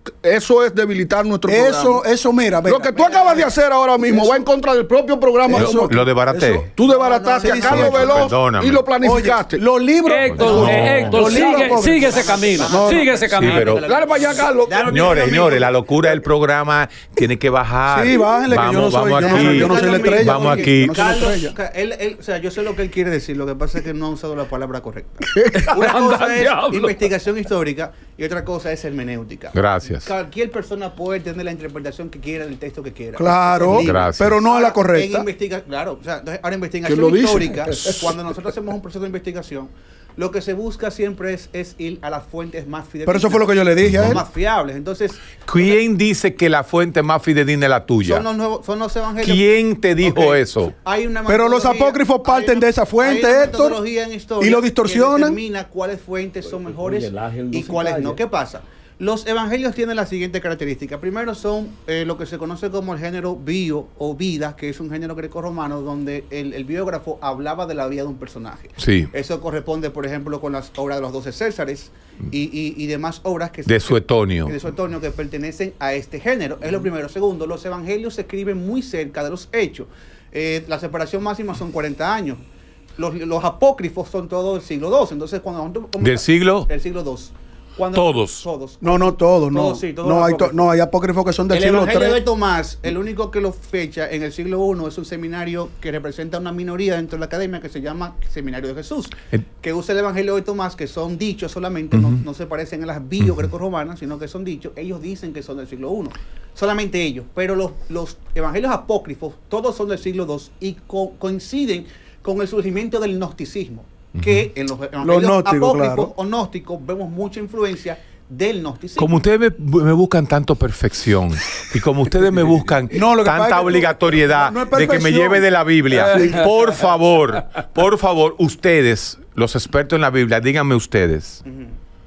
eso es debilitar nuestro Eso, programa. eso, mira, mira, Lo que tú mira, acabas de mira. hacer ahora mismo Eso- va en contra del propio programa. Lo, como- lo desbaraté. eso- Tú desbarataste No, no, a Carlos sí, sí, Veloz perdóname. y lo planificaste. Oye, los libros. Héctor, No. eh, Héctor, Los libros sigue, pobres. sigue ese camino. No, no, sigue ese sí, camino. pero- Dale para allá, Carlos. Déjame Señores, explicar señores, lo la mío. locura del programa tiene que bajar. Sí, bájenle, que yo vamos, no soy- vamos yo no aquí. soy- yo no soy la estrella, Vamos oye, aquí. yo no soy la Carlos, estrella. ca- él, él, o sea, yo sé lo que él quiere decir, lo que pasa es que no ha usado la palabra correcta. Una Anda, cosa es diablo. investigación histórica y otra cosa es hermenéutica. Gracias. Cualquier persona puede tener la interpretación que quiera del texto que quiera. Claro, Es libre. Gracias. pero no es la Ahora, correcta. en investiga- claro, o sea, entonces, ahora ¿Quién investigación lo dice? histórica, cuando nosotros hacemos un proceso de investigación, lo que se busca siempre es, es ir a las fuentes más fidedignas. Pero eso fue lo que yo le dije a Son él. más fiables. Entonces, ¿Quién dice que la fuente más fidedigna es la tuya? son los, nuevos, son los evangelios. ¿Quién te dijo Ok. eso? Hay una Pero los metodología- apócrifos hay parten una- de esa fuente, hay una Héctor, metodología en historia y lo que distorsionan. determina cuáles fuentes son mejores Oye, el ángel no y se cuáles calla. no. ¿Qué pasa? Los evangelios tienen la siguiente característica. Primero son eh, lo que se conoce como el género bio o vida, que es un género grecorromano donde el, el biógrafo hablaba de la vida de un personaje. Sí. Eso corresponde, por ejemplo, con las obras de los doce Césares y, y- y demás obras que De se- Suetonio. de Suetonio que pertenecen a este género. Es lo primero. Segundo, los evangelios se escriben muy cerca de los hechos. Eh, la separación máxima son cuarenta años. Los, los apócrifos son todos del siglo dos. Entonces, cuando nosotros- ¿Del siglo? Del siglo dos. Cuando- Todos. Todos. No, no todos, no. Todos, sí, todos no, los hay to- apócrifos. no, hay apócrifos que son del El siglo Evangelio de tres. Tomás, el único que lo fecha en el siglo uno es un seminario que representa una minoría dentro de la academia que se llama Seminario de Jesús, El- que usa el Evangelio de Tomás, que son dichos solamente, no, no se parecen a las bio grecorromanas, sino que son dichos. Ellos dicen que son del siglo uno, solamente ellos. Pero los, los evangelios apócrifos, todos son del siglo dos y co- coinciden con el surgimiento del gnosticismo, que en los evangelios gnósticos, apócrifos claro. o gnósticos vemos mucha influencia del gnosticismo. Como ustedes me, me buscan tanto perfección y como ustedes me buscan No, lo que pasa es tanta que tú- obligatoriedad no es de que me perfección. lleve de la Biblia, por favor, por favor, ustedes, los expertos en la Biblia, díganme ustedes, Ujú.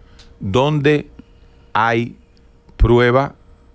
¿dónde hay prueba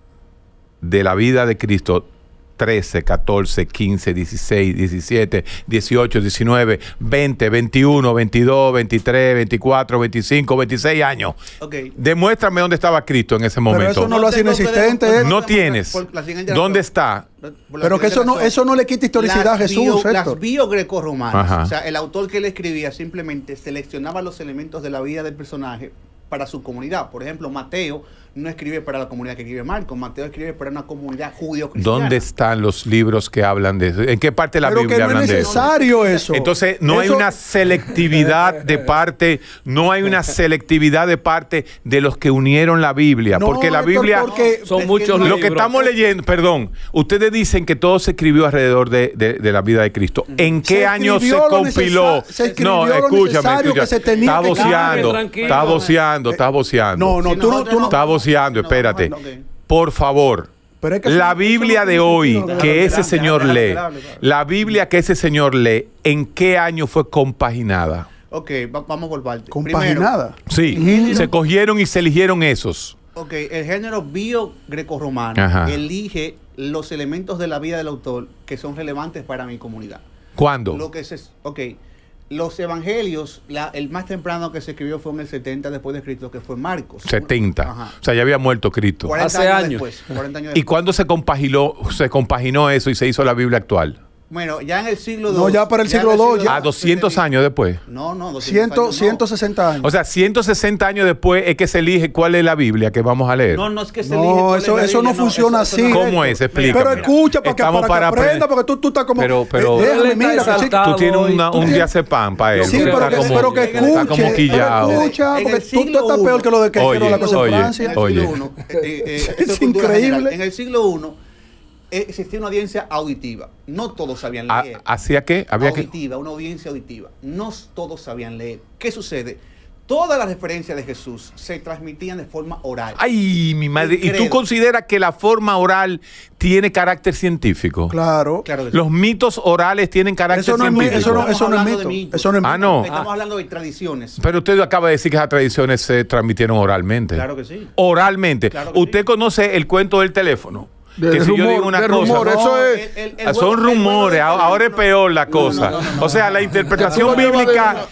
de la vida de Cristo? trece, catorce, quince, dieciséis, diecisiete, dieciocho, diecinueve, veinte, veintiuno, veintidós, veintitrés, veinticuatro, veinticinco, veintiséis años. Ok. Demuéstrame dónde estaba Cristo en ese momento. eso no lo hace tengo que inexistente, demostrar- ¿eh? No por- tienes. por la siguiente ¿Dónde razón. está? Por la Pero que siguiente eso no, razón. eso no le quita historicidad a Las Jesús, bio- Héctor. Las bio-grecorromanas. Ajá. O sea, el autor que le escribía simplemente seleccionaba los elementos de la vida del personaje para su comunidad. Por ejemplo, Mateo no escribe para la comunidad que escribe Marcos. Mateo escribe para una comunidad judío-cristiana. ¿Dónde están los libros que hablan de eso? ¿En qué parte de la Pero Biblia que no hablan es de eso? necesario eso. Entonces, no hay Eso- una selectividad de parte, no hay una selectividad de parte de los que unieron la Biblia, No, porque la Héctor, Biblia, porque- Son Es que muchos no- libros. lo que estamos leyendo, perdón, ustedes dicen que todo se escribió alrededor de, de- de la vida de Cristo. ¿En qué Se año se escribió lo compiló? necesa- se escribió No, lo escúchame, necesario que escúchame. se tenía Está que voceando, tranquilo. está voceando, está voceando. No, no, Si tú no, nosotros tú no. Está voceando, No, espérate. no, ok. Por favor. Pero es que La eso- Biblia eso no de tiene hoy sentido, que déjame, ese déjame, señor déjame, lee, déjame, déjame. la Biblia que ese señor lee, ¿en qué año fue compaginada? Ok, va- vamos por parte. Compaginada. Sí, género- se cogieron y se eligieron esos. Ok, el género bio-grecorromano Ajá. elige los elementos de la vida del autor que son relevantes para mi comunidad. ¿Cuándo? Lo que se, ok, los evangelios, la- el más temprano que se escribió fue en el setenta después de Cristo, que fue Marcos. setenta. Ajá. O sea, ya había muerto Cristo. cuarenta Hace años, años. después. cuarenta años ¿Y después. cuándo se compaginó, se compaginó eso y se hizo la Biblia actual? Bueno, ya en el siglo No, dos. ya para el en siglo dos, ya. A doscientos años después. No, no, doscientos Ciento- años, no. ciento sesenta años. O sea, ciento sesenta años después es que se elige cuál es la Biblia que vamos a leer. No, no es que se No, elige cuál es eso- la eso Biblia, no funciona eso- así. eso no- ¿Cómo es? Explícame. Pero escucha para que, Estamos para que para aprenda, aprender. porque tú, tú estás como. Pero- pero- Eh, déjame, Él está mira, que sí- exaltado. Tú tienes hoy. una- Tú un tienes- diazepam para él. Sí, Usted pero está que, como- pero que está escuche. Está como pero quillado. escucha, En porque el tú, tú siglo estás uno, peor que lo de que Oye, quiero la cosa oye, en Francia. En el Oye. siglo uno, eh, eh, eh, esto Es es cultura increíble. general. En el siglo uno eh, existía una audiencia auditiva. No todos sabían ¿Ha- leer. ¿Hacía qué? Había que... auditiva, una audiencia auditiva. No todos sabían leer. ¿Qué sucede? Todas las referencias de Jesús se transmitían de forma oral. Ay, mi madre. El ¿Y tú credo. consideras que la forma oral tiene carácter científico? Claro. Claro que sí. Los mitos orales tienen carácter Eso no es mi- científico. eso no- Estamos eso no es hablando de mito. mitos. Eso no es Ah, mito. no. Estamos hablando de tradiciones. Pero usted acaba de decir que esas tradiciones se transmitieron oralmente. Claro que sí. Oralmente. Claro que usted sí. conoce el cuento del teléfono. De que si yo rumor, digo una de cosa. rumor, eso No, es- el- el- el Ah, vuelo- son el vuelo rumores, del a- ahora es teléfono- peor la No, cosa. no, no, no, no. O sea, la interpretación No, no, no, no, bíblica no, no.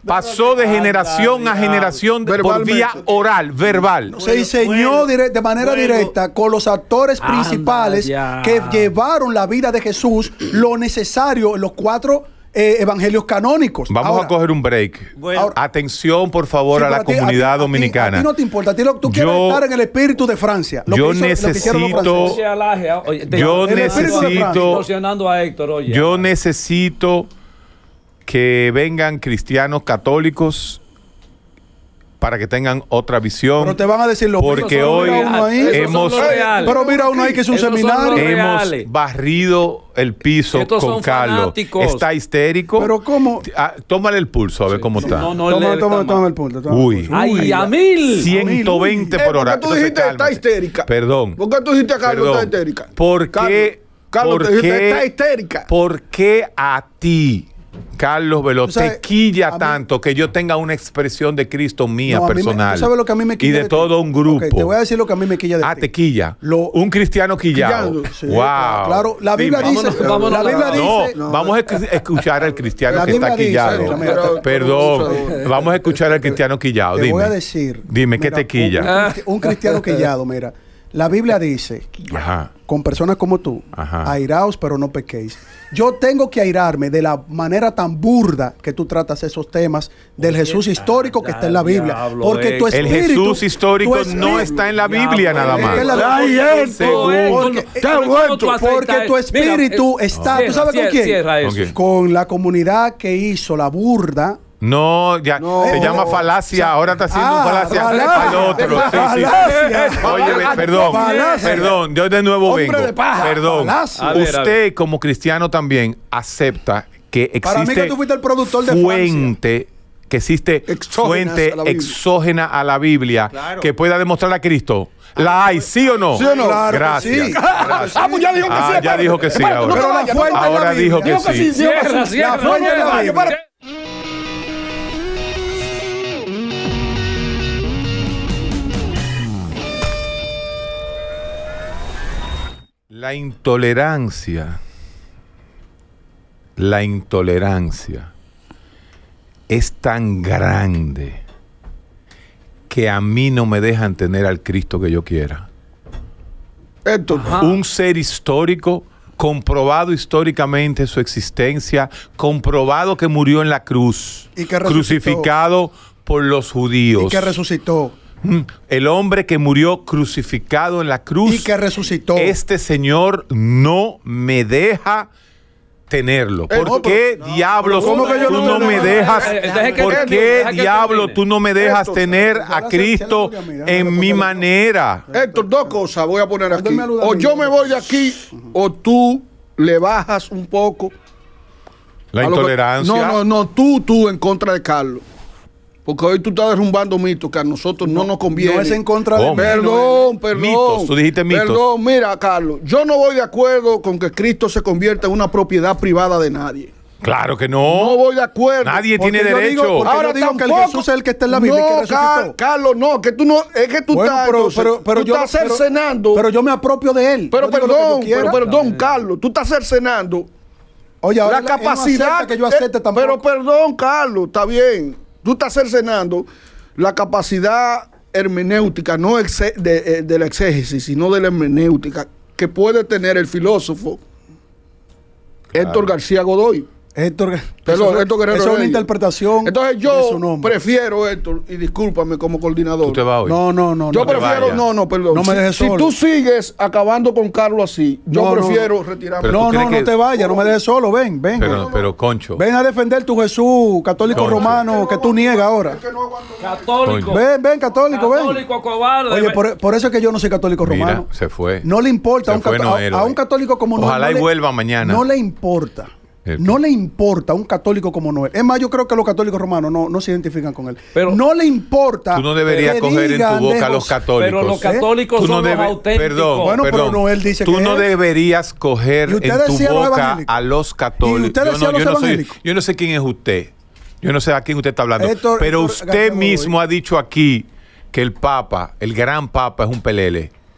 Pasó de generación a generación de- por vía oral, verbal. Se diseñó bueno, dire- de manera bueno. directa con los actores Anda principales ya. que llevaron la vida de Jesús lo necesario en los cuatro eh, evangelios canónicos. Vamos Ahora, a coger un break. Bueno. Ahora- Atención, por favor, sí, a pero la ti- comunidad ti- a ti- dominicana. A ti no te importa. A ti lo- tú quieres Yo- estar en el espíritu de Francia. Lo yo que hizo- lo que hicieron los necesito- franceses. Oye, Alaje, oye, te- Yo el espíritu de necesito- Francia, distorsionando a Héctor, oye. Yo necesito que vengan cristianos católicos para que tengan otra visión. Pero te van a decir lo Porque mismo. hoy Mira uno ahí. Esos son hemos, los reales. Pero mira uno ahí que es un Esos son seminario. los hemos reales. barrido el piso Estos con son Carlos. fanáticos. Está histérico. Pero ¿cómo? Ah, tómale el pulso a ver cómo está. No, no, Toma, él toma, está toma mal. el punto. toma el Uy. punto. Ay, a mil. ciento veinte Eh, por hora. ¿por qué tú Entonces, dijiste está cálmate. histérica? Perdón. ¿Por qué tú dijiste a Carlos Perdón. está histérica? ¿Por qué? Carlos, por te dijiste, qué- está histérica. ¿Por qué a ti, Carlos Velo, Tú sabes, te quilla a mí- tanto que yo tenga una expresión de Cristo mía No, a mí me- personal? ¿tú sabes lo que a mí me y quilla de, ti? todo un grupo. Ok, te voy a decir lo que a mí me quilla de Ah, ti. te quilla. Lo- un cristiano quillado. Quillando, Sí, wow. claro, la Biblia Dime. dice, Vámonos, vámonos, la Biblia No, dice, vamos a escu- escuchar al cristiano La que está Biblia dice, quillado. mira, mira, Pero- Perdón, pero- vamos a escuchar al cristiano quillado. te Dime. voy a decir, Dime, ¿qué mira, te quilla? Un, un cristi- un cristiano quillado, mira, la Biblia dice, Ajá. con personas como tú, Ajá. airaos pero no pequéis. Yo tengo que airarme de la manera tan burda que tú tratas esos temas del Jesús histórico que ah, está en la Biblia. diablo, Porque tu Héctor. El espíritu, Jesús histórico tu no espíritu- está en la Diablo, Biblia nada Héctor. más. Es la- Ay, esto, Según- Porque, qué bueno. Porque tu espíritu está- ¿tú sabes con quién? Cierra eso. ¿Con quién? con la comunidad que hizo la burda. No, ya No. se llama falacia. Ahora está haciendo Ah, falacia falacia. al otro. Sí, sí. Falacia. Oye, ve- perdón, Falacia. perdón. Yo de nuevo Hombre vengo. de paja. Perdón. Falacia. A ver, a Usted como cristiano también acepta que Para mí que existe tú fuiste el productor de fuente, que existe Exógenas fuente a la Biblia. exógena a la Biblia Claro. que pueda demostrar a Cristo. ¿La hay, sí o no? ¿Sí o no? Claro que Gracias. sí. Gracias. Ah, pues ya dijo que Ah, sí. ya espérate, dijo que sí espérate, ahora. no te Pero la vayas, no te fuente vayas. es la Ahora dijo que Dijo que sí. sí. dijo que Cierra, sí. cierra. La fuente no es te la vayas, Biblia. espérate. La intolerancia, la intolerancia es tan grande que a mí no me dejan tener al Cristo que yo quiera. Héctor, Un ser histórico, comprobado históricamente su existencia, comprobado que murió en la cruz, Y que resucitó. crucificado por los judíos. Y que resucitó. Mm, El hombre que murió crucificado en la cruz. Y que resucitó. Este señor no me deja tenerlo. Eh, ¿Por no, qué pero- diablos ¿cómo que yo tú no no te me dejo? dejas? Eh, deje que ¿Por termine, qué deja que diablo termine. tú no me dejas Esto, tener ojalá a sea- Cristo sea la tuya, mira, en déjame mi ponerlo. manera? Héctor, dos cosas voy a poner aquí. Dame algo de O mí, yo ¿no? me voy de aquí, o tú le bajas un poco. La a lo que- intolerancia. No, no, no, tú, tú en contra de Carlos. Porque hoy tú estás derrumbando mitos que a nosotros no, nos conviene. No es en contra de ¿Cómo? mí. Perdón, perdón. Mitos, tú dijiste mitos. Perdón, mira, Carlos, yo no voy de acuerdo con que Cristo se convierta en una propiedad privada de nadie. Claro que No no. voy de acuerdo. Nadie Porque tiene yo derecho. digo- porque yo digo que el Jesús es el que está en la Biblia y que No, resucitó. Car- Carlos, no, que tú no, es que tú Bueno, estás, pero, entonces, pero, pero tú yo, estás pero- cercenando. Pero yo me apropio de él. Pero Yo digo lo que yo perdón, quiera. pero perdón, Carlos, tú estás cercenando Oye, ahora la él- él no capacidad acepta que yo acepte eh, tampoco. Pero perdón, Carlos, está bien. Tú estás cercenando la capacidad hermenéutica, no exe- de, eh, de la exégesis, sino de la hermenéutica que puede tener el filósofo Héctor García Godoy. Héctor, Perdón, eso, Héctor Guerrero eso es una Heredia. interpretación Entonces de yo su nombre. prefiero, Héctor, y discúlpame como coordinador. Tú te vas hoy. No, no, no. Yo no. te prefiero, vayas. no, no, perdón. No me Si- dejes si, solo. tú sigues acabando con Carlos así, yo No, no, prefiero no. retirarme. Pero No, tú crees no, no que- te vayas, no me dejes solo. Ven, ven. Pero, pero Concho. Ven a defender tu Jesús católico Concho. romano que tú niegas ahora. Católico. Ven, ven, católico, ven. Católico, cobarde. Oye, por, por eso es que yo no soy católico Mira, romano. se fue. No le importa a Se un, fue cató- Noel a, a hoy. un católico como Noel. Ojalá no y le- vuelva mañana. No le importa. ¿El qué? No le importa a un católico como Noel. Es más, yo creo que los católicos romanos no, no se identifican con él. Pero- no le importa. Tú no deberías que coger en digan tu boca de a los José. católicos. Pero los ¿eh? católicos Tú no son los debes- auténticos. Perdón, Bueno, pero perdón. Noel dice Tú que no es. deberías coger Y usted en tu decía los boca evangélicos. a los católicos. Y usted yo, decía no, los yo, no soy- evangélicos. yo no sé quién es usted. Yo no sé a quién usted está hablando. Héctor- pero Héctor usted García mismo Godoy. ha dicho aquí que el Papa, el gran Papa, es un pelele.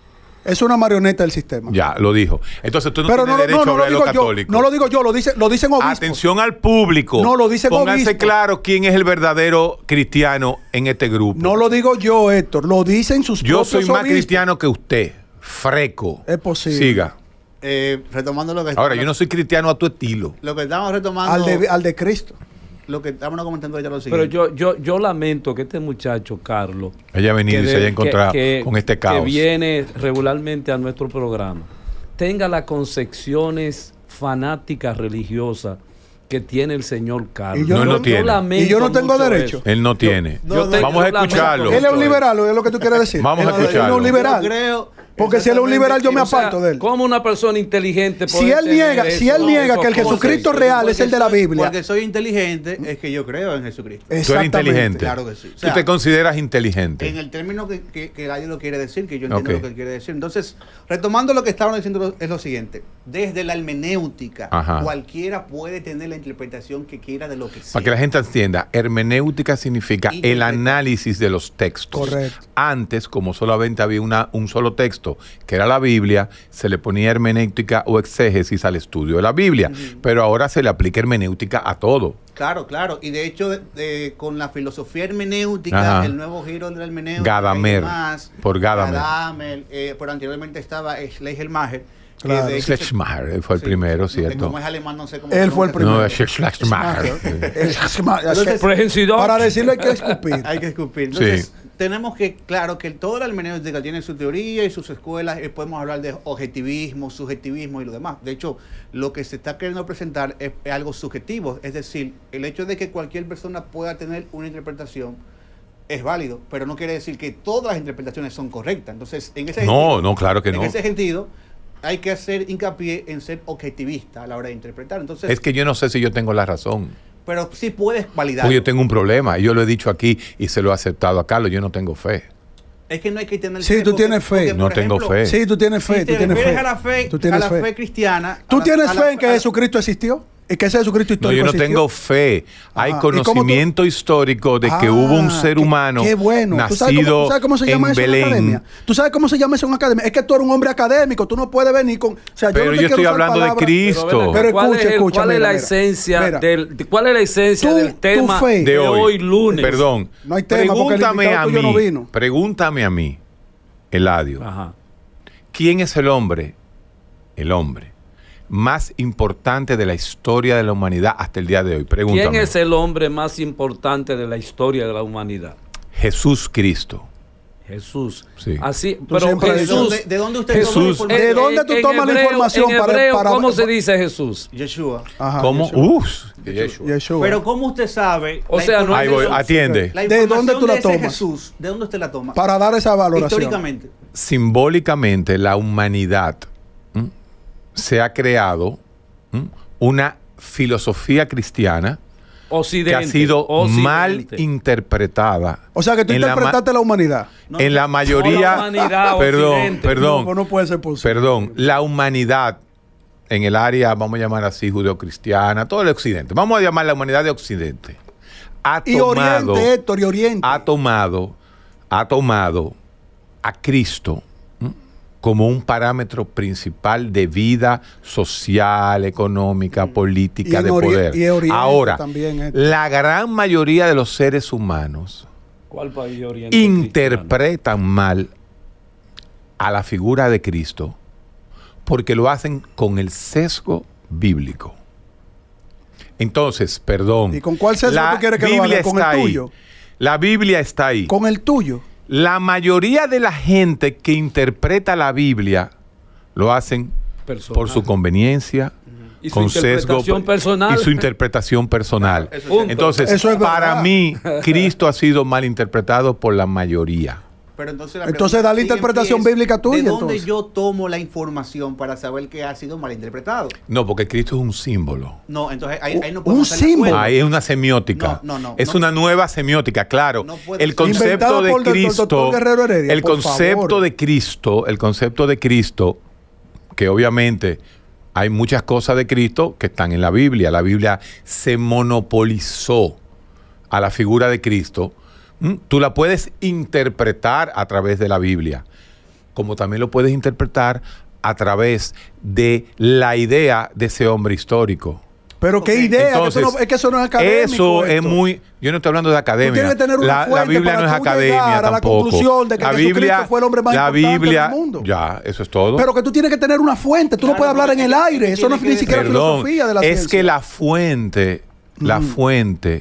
Es una marioneta del sistema. Ya, lo dijo. Entonces tú no Pero tienes no, lo- derecho no, no a lo hablar de digo los yo. católicos. No lo digo yo, lo, dice, lo dicen obispos. Atención al público. No, lo dicen Pónganse obispos. claro quién es el verdadero cristiano en este grupo. No lo digo yo, Héctor. Lo dicen sus Yo propios soy más obispos. cristiano que usted. Freco. Es posible. Siga. Eh, retomando lo que Ahora, yo no soy cristiano a tu estilo. lo que estamos retomando, Al de, al de Cristo. lo que estamos comentando ya lo Pero siguiente. yo, yo, yo lamento que este muchacho, Carlos, Haya venido que y se de- haya encontrado que- con este que caos. viene regularmente a nuestro programa, tenga las concepciones fanáticas religiosas que tiene el señor Carlos. Y yo No, él no tiene. lamento Y yo no tengo mucho derecho. eso. Él no tiene. no, no, Vamos a yo lamento escucharlo. mucho Él es un eso. liberal, ¿o es lo que tú quieres decir? Vamos a Él- él escucharlo. es un liberal. Yo creo Porque si él es un liberal, yo me O sea, aparto de él. ¿cómo una persona inteligente Si puede él tener niega, eso- si él niega esas que el cosas? Jesucristo real es el de la soy- Biblia. Porque soy inteligente, es que yo creo en Jesucristo. Tú eres Exactamente. inteligente. Claro que sí. O Tú sea, te consideras inteligente. En el término que, que, que Gallo lo quiere decir, que yo entiendo Ok. lo que él quiere decir. Entonces, retomando lo que estaban diciendo, es lo siguiente. Desde la hermenéutica, Ajá. cualquiera puede tener la interpretación que quiera de lo que sea. Para que la gente entienda, hermenéutica significa el Interpreta. análisis de los textos. Correcto. Antes, como solamente había una, un solo texto, que era la Biblia, se le ponía hermenéutica o exégesis al estudio de la Biblia. Pero ahora se le aplica hermenéutica a todo. Claro, claro. Y de hecho, de- de- con la filosofía hermenéutica, Ajá. el nuevo giro de la hermenéutica. Gadamer, y demás, por Gadamer. Gadamer, eh, pero anteriormente estaba Schleiermacher. que Claro. de hecho se- Schleiermacher fue el sí, primero, no, ¿cierto? Como es alemán, no sé cómo. Él fue el pronuncia. No, primero. es Schleiermacher. Entonces, Prehensidor. Para decirlo hay que escupir. Hay que escupir. Entonces, Sí. tenemos que, claro, que toda la hermenéutica tiene su teoría y sus escuelas. eh, podemos hablar de objetivismo, subjetivismo y lo demás. De hecho, lo que se está queriendo presentar es, es algo subjetivo. Es decir, el hecho de que cualquier persona pueda tener una interpretación es válido, pero no quiere decir que todas las interpretaciones son correctas. Entonces, en ese No, sentido, no, claro que en no. ese sentido, hay que hacer hincapié en ser objetivista a la hora de interpretar. Entonces, Es que yo no sé si yo tengo la razón. pero sí puedes validar. Porque yo tengo un problema. Y yo lo he dicho aquí y se lo he aceptado a Carlos. Yo no tengo fe. Es que no hay que tener Sí, tú tienes fe. No por tengo fe. Sí, tú tienes fe, si tú te tienes refieres fe. a la fe, Tú tienes a la fe. fe cristiana. ¿Tú a la- tienes a la- fe en que a la- Jesucristo existió? ¿Y que ese Jesucristo No, histórico yo no existió? tengo fe. Hay Ajá. ¿Y cómo tú- conocimiento histórico de que Ah, hubo un ser qué- humano qué bueno. ¿Tú sabes cómo, nacido tú sabes cómo se en llama eso en Belén. academia? ¿Tú sabes cómo se llama eso en academia? Es que tú eres un hombre académico, tú no puedes venir con... O sea, Pero no te yo quiero estoy usar hablando de palabras- Cristo. Pero, ven acá, Pero ¿cuál escucha, es el- escucha, ¿Cuál es mira, la mira. esencia Mira. del cuál es la esencia Tú- del tu tema fe. de, De hoy, hoy. lunes? Perdón. No hay tema porque el Pregúntame invitado a tuyo mí. no vino. Pregúntame a mí, Eladio. Ajá. ¿Quién es el hombre? El hombre más importante de la historia de la humanidad hasta el día de hoy. Pregúntame. ¿Quién es el hombre más importante de la historia de la humanidad? Jesús Cristo. Jesús. Sí. Así, pero siempre has ¿De dicho- Jesús. dónde, de dónde usted Jesús. toma la información? ¿De dónde tú tomas la información en para- hebreo, para- ¿cómo se dice Jesús? Yeshua. Ajá, ¿Cómo? Yeshua. Uf, Yeshua. Yeshua. Pero ¿cómo usted sabe? O la sea, no Ahí hay voy, Jesús. atiende. La ¿De dónde información tú la de ese tomas? Jesús, ¿de dónde usted la toma? Para dar esa valoración. Históricamente. Simbólicamente, la humanidad ¿m? se ha creado ¿m? una filosofía cristiana que Occidente. ha sido Occidente. mal interpretada. O sea, que tú en la ma- interpretaste la, humanidad. No, en la mayoría, no la humanidad, perdón, Occidente. perdón, No, no puede ser posible. perdón, la humanidad en el área, vamos a llamar así, judeocristiana, todo el occidente, vamos a llamar la humanidad de occidente, ha Y tomado, Oriente, Héctor, y Oriente. ha tomado, ha tomado a Cristo ¿m? como un parámetro principal de vida social, económica, Y política, en de Ori- poder. y Oriente Ahora, también, Héctor. la gran mayoría de los seres humanos ¿Cuál país de Oriente? interpretan mal a la figura de Cristo porque lo hacen con el sesgo bíblico. Entonces, perdón. ¿Y con cuál sesgo la tú quieres que lo Biblia haga? ¿Con está el ahí. tuyo? La Biblia está ahí. Con el tuyo. La mayoría de la gente que interpreta la Biblia lo hacen Personal. por su conveniencia, Y su con sesgo interpretación personal. y su interpretación personal. Eso es Punto. Entonces, Eso es para verdad. mí, Cristo ha sido mal interpretado por la mayoría. Pero entonces, la Entonces, pregunta da la sigue en interpretación pie es, bíblica tuya, ¿de dónde entonces? yo tomo la información para saber que ha sido mal interpretado? No, porque Cristo es un símbolo. No, entonces ahí, ahí no Un podemos hacer la símbolo. cuenta. Ahí es una semiótica. No, no, no, es no. una nueva semiótica, claro. No puede el ser. concepto Inventada de por el doctor- Cristo, doctor Guerrero Heredia, el por concepto favor. de Cristo, el concepto de Cristo, que obviamente hay muchas cosas de Cristo que están en la Biblia. La Biblia se monopolizó a la figura de Cristo. ¿Mm? Tú la puedes interpretar a través de la Biblia. como también lo puedes interpretar a través de la idea de ese hombre histórico. Pero qué Ok. idea, Entonces, que eso no, es que eso no es académico. Eso es esto. muy... Yo no estoy hablando de academia. tienes que tener una la, la fuente Biblia para no es tú llegar academia a la tampoco. conclusión de que la Jesucristo Biblia, fue el hombre más la importante Biblia, del mundo. Ya, eso es todo. Pero que tú tienes que tener una fuente. Tú no Claro, puedes hablar en porque el es que aire. Eso no es tiene ni que- siquiera Perdón, filosofía de la es ciencia. que la fuente, la Mm. fuente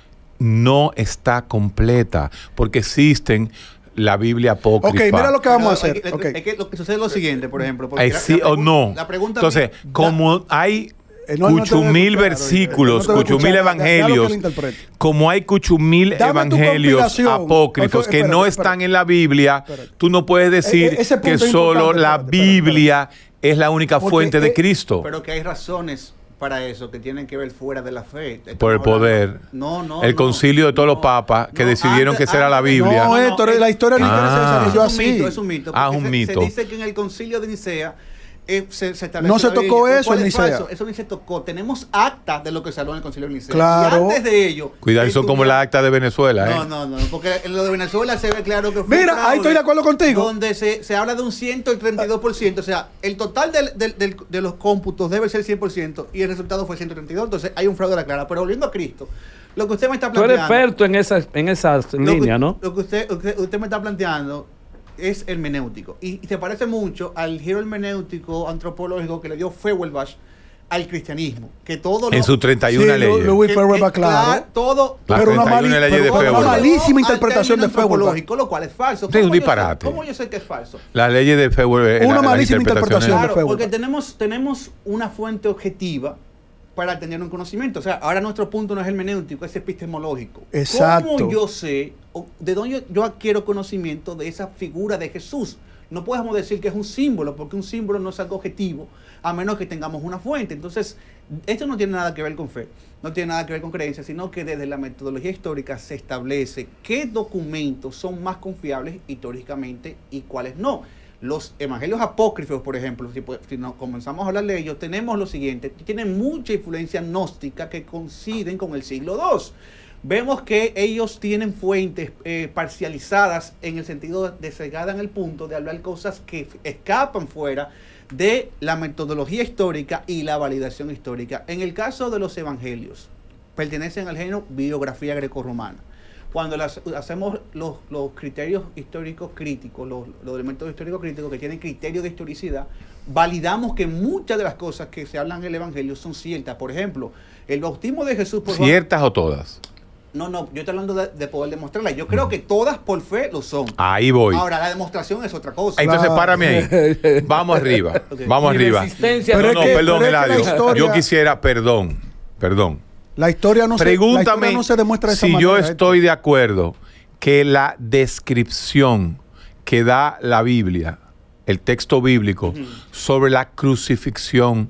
no está completa porque existen la Biblia apócrifa. Ok, mira lo que vamos a Pero hacer. Es, Ok. es que lo que sucede es lo siguiente, por ejemplo. porque Ay, la- sí la o pregun- no. La pregunta Entonces, mía- como hay Eh, no, no te voy a cuchumil escuchar, versículos, oye, no te voy a cuchumil escuchar, déjalo que evangelios, lo interprete. como hay cuchumil Dame tu evangelios compilación. apócrifos Ok, que espérate, no espérate. están en la Biblia, Espérate. tú no puedes decir E- e- ese punto que es solo importante, la espérate, espérate, Biblia es la única Porque, fuente de eh, Cristo. Pero que hay razones para eso que tienen que ver fuera de la fe. Estamos Por el hablando- poder. No, no. El no, concilio de todos no, los papas que no, decidieron antes- que esa era la antes- Biblia. No, Héctor, la historia ni siquiera se es desarrolló un así. mito, es un mito. Ah, porque un se- mito. Se dice que en el concilio de Nicea eh, se, se estableció No se la tocó Biblia. eso ¿Cuál en es Nicea? falso? Eso ni se tocó. Tenemos actas de lo que se habló en el concilio de Nicea. Claro. Y antes de ello. Cuidado, son como la acta de Venezuela, ¿eh? No, no, no, porque en lo de Venezuela se ve claro que fue Mira, fraude, ahí estoy de acuerdo contigo. Donde se, se habla de un ciento y treinta y dos por ciento. O sea, el total del, del- del- de los cómputos debe ser cien por ciento y el resultado fue ciento treinta y dos. Entonces hay un fraude a la clara. Pero volviendo a Cristo, lo que usted me está Tú eres planteando. experto en esas, en esas lo que- líneas, ¿no? Lo que usted, usted, usted me está planteando es hermenéutico. Y, y se parece mucho al giro hermenéutico antropológico que le dio Feuerbach al cristianismo. Que todo En lo- sus treinta y una Sí, leyes. Lu- Luis que- Feuerbach, que- claro. todo Las Pero una, treinta y una mali- leyes de pero una Feuerbach. malísima al interpretación de término Feuerbach. antropológico, lo cual es falso. Este es un ¿Cómo yo sé- disparate. ¿Cómo yo sé que es falso? Las leyes de Feuerbach. Una la- las malísima interpretaciones- interpretación. Claro, Feuerbach. porque tenemos, tenemos una fuente objetiva para tener un conocimiento. O sea, ahora nuestro punto no es hermenéutico, es epistemológico. Exacto. ¿Cómo yo sé, o de dónde yo, yo adquiero conocimiento de esa figura de Jesús? No podemos decir que es un símbolo, porque un símbolo no es algo objetivo, a menos que tengamos una fuente. Entonces, esto no tiene nada que ver con fe, no tiene nada que ver con creencia, sino que desde la metodología histórica se establece qué documentos son más confiables históricamente y cuáles no. Los evangelios apócrifos, por ejemplo, si, pues, si nos comenzamos a hablar de ellos, tenemos lo siguiente: tienen mucha influencia gnóstica que coinciden con el siglo segundo. Vemos que ellos tienen fuentes eh, parcializadas en el sentido de cegada en el punto de hablar cosas que escapan fuera de la metodología histórica y la validación histórica. En el caso de los evangelios, pertenecen al género biografía grecorromana. Cuando las, hacemos los, los criterios históricos críticos, los, los elementos históricos críticos que tienen criterio de historicidad, validamos que muchas de las cosas que se hablan en el Evangelio son ciertas. Por ejemplo, el bautismo de Jesús por Juan- ¿Ciertas o todas? No, no, yo estoy hablando de, de poder demostrarla. Yo creo que todas por fe lo son. Ahí voy. Ahora, la demostración es otra cosa. Entonces, Claro. párame ahí. Vamos arriba. Ok. Vamos Mi arriba. resistencia No, Pero no, es que- perdón, pero es que la Eladio. historia- Yo quisiera, perdón, perdón. La historia no se, la historia Pregúntame no se demuestra de esa si manera. yo Héctor. estoy de acuerdo que la descripción que da la Biblia, el texto bíblico, Ujú. sobre la crucifixión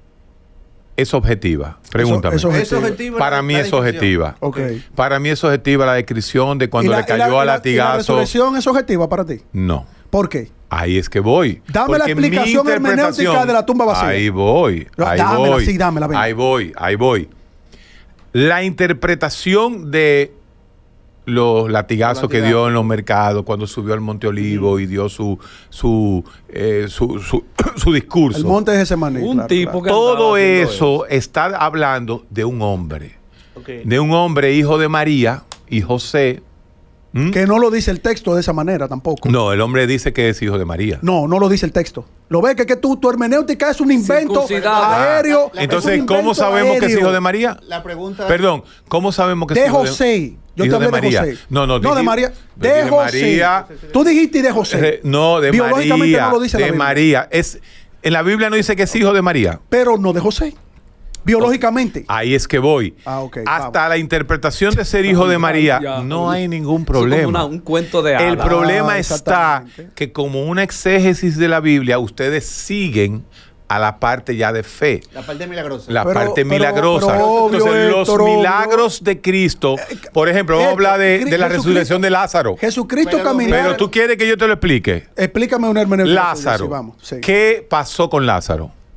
es objetiva. Pregúntame. eso Es objetivo Para la- mí la es descripción. objetiva. Ok. Para mí es objetiva la descripción de cuando ¿Y la- le y cayó la- a y la- ¿Y la latigazo. resurrección es objetiva para ti? No. ¿Por qué? Ahí es que voy. Dame la Porque mi explicación hermenéutica interpretación- de la tumba vacía. Ahí voy. No, Ahí dámela, voy. sí, dámela, ven. Ahí voy, ahí voy. La interpretación de los latigazos Los que dio latigazos. en los mercados cuando subió al Monte Olivo y dio su su, eh, su, su, su discurso. El monte de Getsemaní. Un claro, tipo claro. que Todo andaba haciendo eso está hablando de un hombre. Ok. De un hombre hijo de María y José. ¿Mm? Que no lo dice el texto de esa manera tampoco. No, el hombre dice que es hijo de María. No, no lo dice el texto. Lo ve que, que tu, tu hermenéutica es un invento Circuncidado. aéreo. La- la- Entonces, es un ¿cómo invento sabemos que es aéreo. hijo de María? La pregunta Perdón, ¿cómo sabemos que es De hijo José. Yo te hijo hablé de, María? José. No, no, no de dije- María. de- De, de José. María. Tú dijiste y de José. Eh, no, de Biológicamente María. no lo dice la de Biblia. María. Es, en la Biblia no dice que es hijo de María. Pero no de José. Biológicamente. Ahí es que voy. Ah, ok, Hasta vamos. la interpretación de ser hijo de María Ya, no ya. hay ningún Eso es como problema. una- un cuento de El hadas. problema Ah, está exactamente. que como una exégesis de la Biblia, ustedes siguen a la parte ya de fe. La parte milagrosa. La Pero- parte pero- milagrosa. pero obvio, Entonces, los Héctor, obvio. milagros de Cristo, por ejemplo, vamos a hablar de, Héctor, de la Jesucristo- resurrección de Lázaro. Jesucristo Pero- caminó. Pero tú quieres que yo te lo explique. Explícame una hermenéutica. Lázaro. Sí, vamos. Sí. ¿Qué pasó con Lázaro?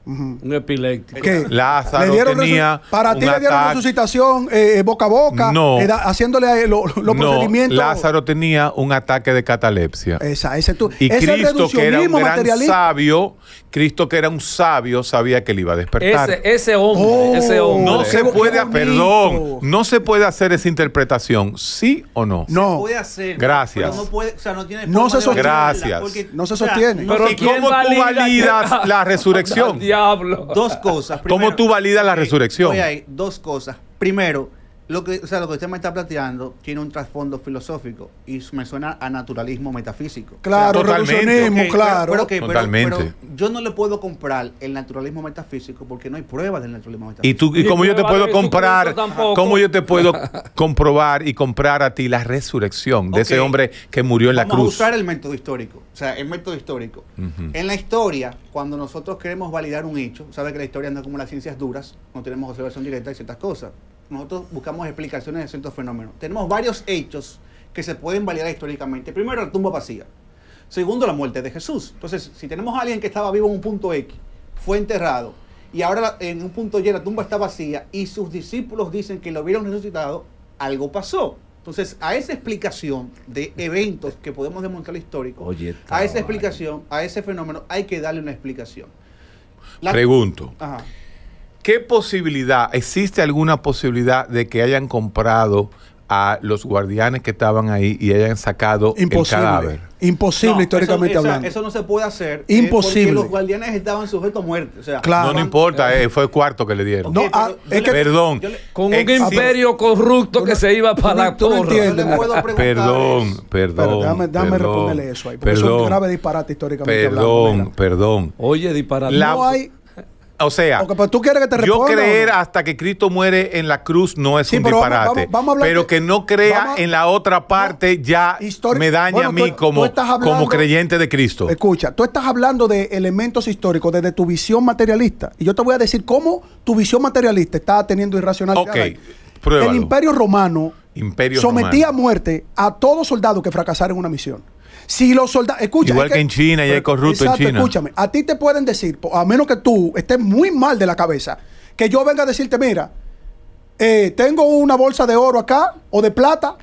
Ujú. Un epiléptico. ¿Qué? Lázaro Le dieron tenía resu- para un ti le dieron ataque- resucitación eh, boca a boca, No. eh, da- haciéndole eh, lo- los No, procedimientos. Lázaro tenía un ataque de catalepsia. Esa, ese tú. Y ese Cristo, que era un reduccionismo gran materialista. sabio, Cristo, que era un sabio, sabía que él iba a despertar. Ese, ese hombre, Oh. ese hombre. No Qué se bo- puede, qué bonito. perdón, no se puede hacer esa interpretación, ¿sí o no? No. Puede hacer. Gracias. Pero no puede, o sea, no tiene No forma se de sostiene. validarla, Gracias. porque, No se o sea, sostiene. no Pero ¿Y se- ¿quién cómo tú valida validas que- la resurrección? Al diablo. Dos cosas. ¿Cómo Primero, tú validas la ok, resurrección? voy ahí, dos cosas. Primero, lo que, o sea, lo que usted me está planteando tiene un trasfondo filosófico y me suena a naturalismo metafísico. Claro, O sea, totalmente. reduccionismo, Ok, claro. pero- pero, ok, pero- Totalmente. pero yo no le puedo comprar el naturalismo metafísico porque no hay pruebas del naturalismo metafísico. Y tú, y Ni cómo yo te prueba de puedo comprar, Jesucristo tampoco. cómo yo te puedo comprobar y comprar a ti la resurrección de ese Ok. hombre que murió en la Vamos cruz. a usar el método histórico. O sea, el método histórico. Ujú. En la historia, cuando nosotros queremos validar un hecho, sabe que la historia anda como las ciencias duras, no tenemos observación directa de ciertas cosas. Nosotros buscamos explicaciones de ciertos fenómenos. Tenemos varios hechos que se pueden validar históricamente. Primero, la tumba vacía. Segundo, la muerte de Jesús. Entonces, si tenemos a alguien que estaba vivo en un punto X, fue enterrado, y ahora la- en un punto Y la tumba está vacía, y sus discípulos dicen que lo vieron resucitado, algo pasó. Entonces, a esa explicación de eventos que podemos demostrar histórico, Oye, esta a esa vaina. explicación, a ese fenómeno, hay que darle una explicación. La- Pregunto, Ajá. ¿qué posibilidad, existe alguna posibilidad de que hayan comprado a los guardianes que estaban ahí y hayan sacado el Imposible. cadáver? Imposible No, históricamente eso, o sea, hablando. eso no se puede hacer. Imposible. Porque los guardianes estaban sujetos a muerte. O sea, Claro. No, no importa, eh, fue cuarto que le dieron. No, Ok, ah, pero es yo que- le- Perdón. yo le- Con un Existe- imperio corrupto Tú que no- se iba para tú no- la tú no porra. entiendes. Yo le puedo preguntar Perdón, es- perdón. Pero déjame, déjame perdón, responderle eso ahí. Porque eso es un perdón, grave disparate históricamente hablando. Perdón, mira. perdón. Oye, disparate. La- No hay. O sea, Ok, pero tú quieres que te yo responda. creer ¿o no? hasta que Cristo muere en la cruz no es Sí, un pero vamos- disparate. vamos- vamos a hablar pero de- que no crea vamos a- en la otra parte no, ya histórico- me daña bueno, a mí tú- como, tú estás hablando- como creyente de Cristo. Escucha, tú estás hablando de elementos históricos desde tu visión materialista. Y yo te voy a decir cómo tu visión materialista está teniendo irracionalidad. Ok, ahí. pruébalo. El imperio romano Imperio sometía romano. a muerte a todo soldado que fracasara en una misión. Si los soldados, escucha, Igual es que en China, y hay corruptos en exacto, China. Escúchame, a ti te pueden decir, po- a menos que tú estés muy mal de la cabeza, que yo venga a decirte, mira, eh, tengo una bolsa de oro acá o de plata.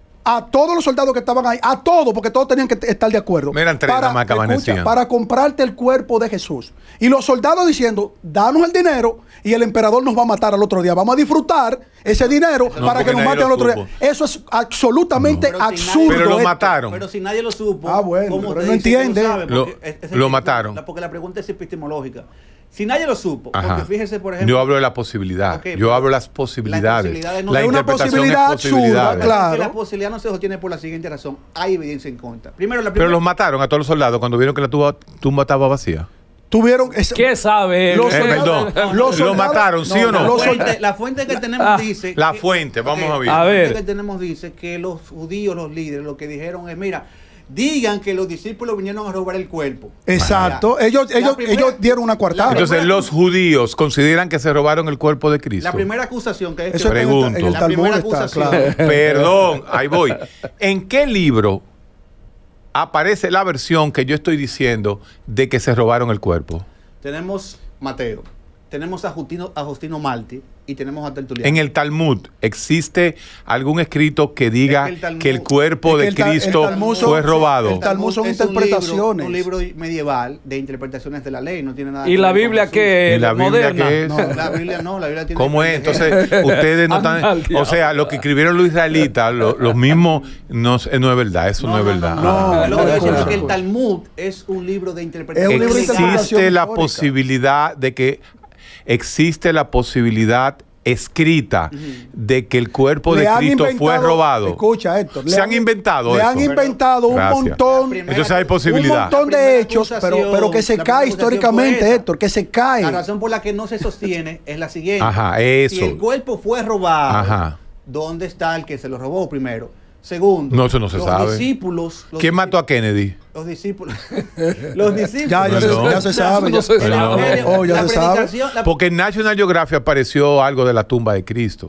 A todos los soldados que estaban ahí, a todos, porque todos tenían que t- estar de acuerdo. Eran tres nada más que escucha, amanecían. para comprarte el cuerpo de Jesús. Y los soldados diciendo, danos el dinero y el emperador nos va a matar al otro día. Vamos a disfrutar ese dinero No, para porque que nos nadie maten lo al otro supo. día. Eso es absolutamente Pero si nadie- absurdo. Pero lo esto. mataron. Pero si nadie lo supo, Ah, bueno, ¿cómo pero usted no dice que entiende. sabe? Lo- Porque es- es lo el- mataron. la- porque la pregunta es epistemológica. Si nadie lo supo, Ajá. porque fíjese, por ejemplo. Yo hablo de la posibilidad. Ok, yo pero hablo de las posibilidades. posibilidades no- la Es una interpretación posibilidad es posibilidades. absurda, claro. Que la posibilidad no se sostiene por la siguiente razón. Hay evidencia en contra. Primero, la Pero primera. los mataron a todos los soldados cuando vieron que la tumba, tumba estaba vacía. Tuvieron. ese- ¿Qué sabe él? Los Eh, soldados- perdón, los ¿lo soldados- mataron, sí o no? la, los fuente, soldados- la fuente que tenemos Ah, dice. la que- fuente, vamos a ver. A La ver. fuente que tenemos dice que los judíos, los líderes, lo que dijeron es: mira, digan que los discípulos vinieron a robar el cuerpo. Exacto. La- Ellos, la ellos, primera- ellos dieron una coartada. la Entonces primera- los judíos consideran que se robaron el cuerpo de Cristo. La primera acusación que es Eso que- está en el- Pregunto. en el La Talmud primera está, acusación. claro. Perdón, ahí voy. ¿En qué libro aparece la versión que yo estoy diciendo de que se robaron el cuerpo? Tenemos Mateo, tenemos a Justino, a Justino Malti y tenemos a Tertuliano. En el Talmud, ¿existe algún escrito que diga Es que el Talmud- que el cuerpo Es que de el ta- el Cristo Talmud son- fue el robado? Talmud son es un interpretaciones. libro- Un libro, medieval de interpretaciones de la ley, no tiene nada ¿Y que la ver con Biblia Jesús. qué? ¿Y la Biblia moderna. qué es? No, la Biblia no, la Biblia tiene. ¿Cómo es? Entonces, ustedes no Anda al están... diablo. O sea, lo que escribieron los israelitas, lo- los mismos, no, es- no es verdad, eso no, es verdad. No, No, lo que no, estoy diciendo no. es que el Talmud es un libro de interpretación. Es un libro de interpretación Existe la histórica. posibilidad de que... Existe la posibilidad escrita de que el cuerpo Le de han Cristo fue inventado- robado. Escucha, Héctor. le Se han inventado Le eso. han inventado un Gracias. montón. La Entonces hay primera- posibilidad. Un montón La de primera hechos, pero, acusación- pero que se la cae primera históricamente, acusación fue Héctor, que se cae. La razón por la que no se sostiene es la siguiente. Ajá, eso. Si el cuerpo fue robado, Ajá. ¿dónde está el que se lo robó primero? Segundo, No, eso no se los sabe. discípulos. los ¿Quién mató a Kennedy? Los discípulos. Los discípulos. Ya, ya, Perdón. se, ya se sabe. No ya- se El sabe. evangelio, Oh, ya la se sabe. predicación, la- Porque en National Geographic apareció algo de la tumba de Cristo.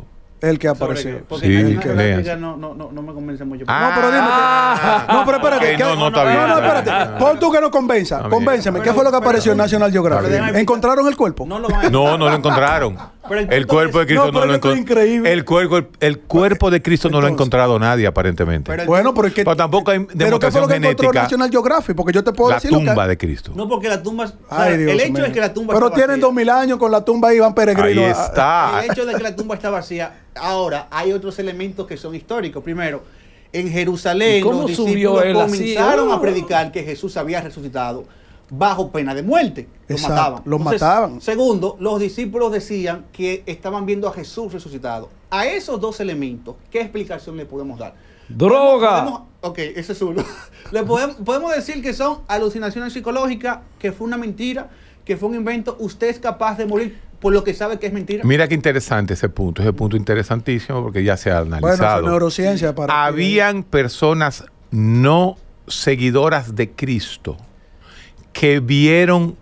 Es el que ¿Sobre apareció. qué? Porque Sí, National que Geographic lean. no, no, no, no me convence mucho. Ah, No, pero dime. Ah, no, pero espérate. ok, ¿qué- no, no está bien. No, no, espérate. Ah. Pon tú que nos convenza. Está bien. Convénceme. ¿Qué Pero- fue lo que pero- apareció en National Está Geographic? bien. ¿Encontraron el cuerpo? No lo van a No, no lo encontraron. Pero el El punto cuerpo de es- Cristo No, no, pero lo esto es encontró. increíble. El cuerpo, el, el cuerpo de Cristo no lo ha Entonces- encontrado nadie, aparentemente. Pero el- Bueno, pero es que. Pero tampoco hay ¿Pero qué fue demostración lo que encontró genética. National Geographic? Porque yo te puedo La decir lo que- tumba de Cristo. No, porque la tumba. o sea, Ay, Dios el hecho mío. es que la tumba Pero está tienen vacía. dos mil años con la tumba ahí, van peregrinos. Ahí a- está. El hecho de que la tumba está vacía. Ahora, hay otros elementos que son históricos. Primero, en ¿Y Jerusalén cómo los subió discípulos él así? comenzaron Oh. a predicar que Jesús había resucitado bajo pena de muerte. Lo Exacto, mataban. los mataban. Segundo, los discípulos decían que estaban viendo a Jesús resucitado. A esos dos elementos, ¿qué explicación le podemos dar? ¡Droga! Podemos- ok, ese es uno. Le podemos, podemos decir que son alucinaciones psicológicas, que fue una mentira, que fue un invento. Usted es capaz de morir por lo que sabe que es mentira. Mira qué interesante ese punto. Ese punto interesantísimo porque ya se ha Bueno, analizado. eso es neurociencia. Para Habían personas no seguidoras de Cristo que vieron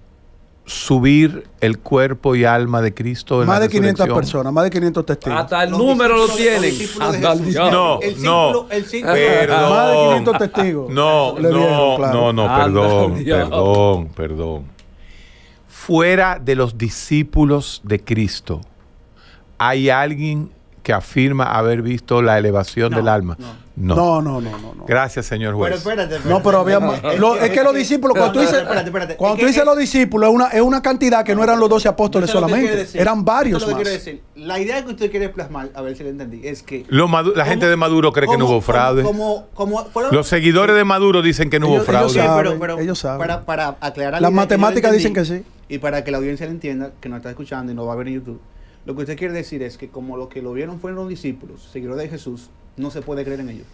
subir el cuerpo y alma de Cristo en Más la de quinientas resurrección. personas, más de quinientos testigos. Hasta el Los número lo discípulos- tienen. los discípulos de Anda al Jesús. diablo. No, El no. círculo- el círculo- Perdón. Más de quinientos testigos. No, Le no, vieron, claro. no, no, Anda, perdón, diablo. perdón, perdón. Fuera de los discípulos de Cristo, ¿hay alguien que afirma haber visto la elevación No, del alma? no. No, no, no, no. no. Gracias, señor Pero juez. espérate, espérate. No, pero había más. Lo- es que los discípulos, cuando tú No, no, dices, espérate, espérate. cuando Es tú que dices es- los discípulos, es una, es una cantidad que no eran los doce apóstoles Eso es lo que quiere solamente, decir. eran Eso varios es lo que más. quiere decir. La idea que usted quiere plasmar, a ver si le entendí, es que Lo Madu- la ¿Cómo- gente de Maduro cree que no como- hubo fraude. Como, como, como fueron- Los seguidores de Maduro dicen que no hubo Ellos- ellos fraude. Sí, saben, pero, pero ellos saben. Para, para aclarar Las la idea que yo matemáticas le dicen que entendí, sí. Y para que la audiencia le entienda, que nos está escuchando y no va a ver en YouTube, lo que usted quiere decir es que como los que lo vieron fueron discípulos, seguidores de Jesús, no se puede creer en ellos.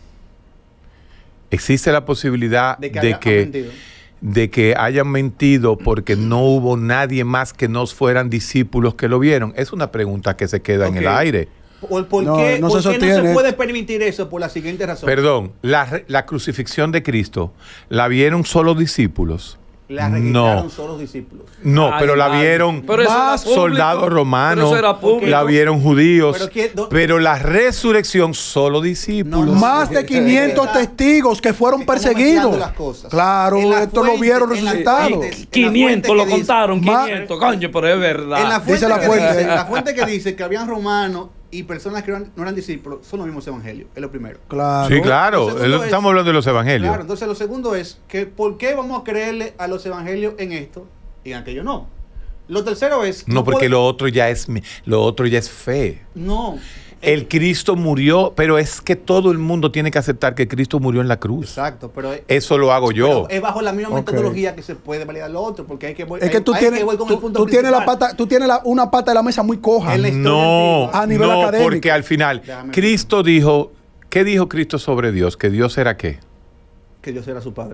Existe la posibilidad De de que que, haya- han mentido. de que hayan mentido porque no hubo nadie más que no fueran discípulos que lo vieron. Es una pregunta que se queda en el Ok. aire. ¿Por, por No, qué, no por se qué no sostiene. se puede permitir eso? Por la siguiente razón. Perdón, la, re- la crucifixión de Cristo, ¿la vieron solo discípulos? La registraron No, solo discípulos. no, Ay, pero la ay. vieron Pero eso era más público. soldados Pero romanos, eso era público. la vieron judíos, Pero ¿quién- do- pero la resurrección solo discípulos. No, no, Más de quinientos Está- testigos que fueron estamos perseguidos. mezclando las cosas. Claro, En la esto lo fuente- vieron en la resucitado. fuente- en la quinientos fuente lo que dice- contaron, Ma- quinientos, coño, pero es verdad. En la fuente, Dice la que fuente. Dice, la fuente que dice que habían romanos y personas que no eran, no eran discípulos son los mismos evangelios. Es lo primero. Claro. Sí, Lo claro, segundo el- es- estamos hablando de los evangelios. Claro, entonces lo segundo es que ¿por qué vamos a creerle a los evangelios en esto y en aquello no? Lo tercero es No, porque puede- lo otro ya es mi- lo otro ya es fe. no El Cristo murió, pero es que todo el mundo tiene que aceptar que Cristo murió en la cruz. exacto, pero Eso lo hago yo. pero es bajo la misma Ok. metodología que se puede validar lo otro, porque hay que voy, Es que hay- tú hay tienes, voy con tú, el punto tú tienes la principal. pata, tú tienes la- una pata de la mesa muy coja. En la historia No, antigua. A nivel no, académico. porque al final Déjame- Cristo dijo, ¿qué dijo Cristo sobre Dios? Que Dios era qué. que Dios era su padre.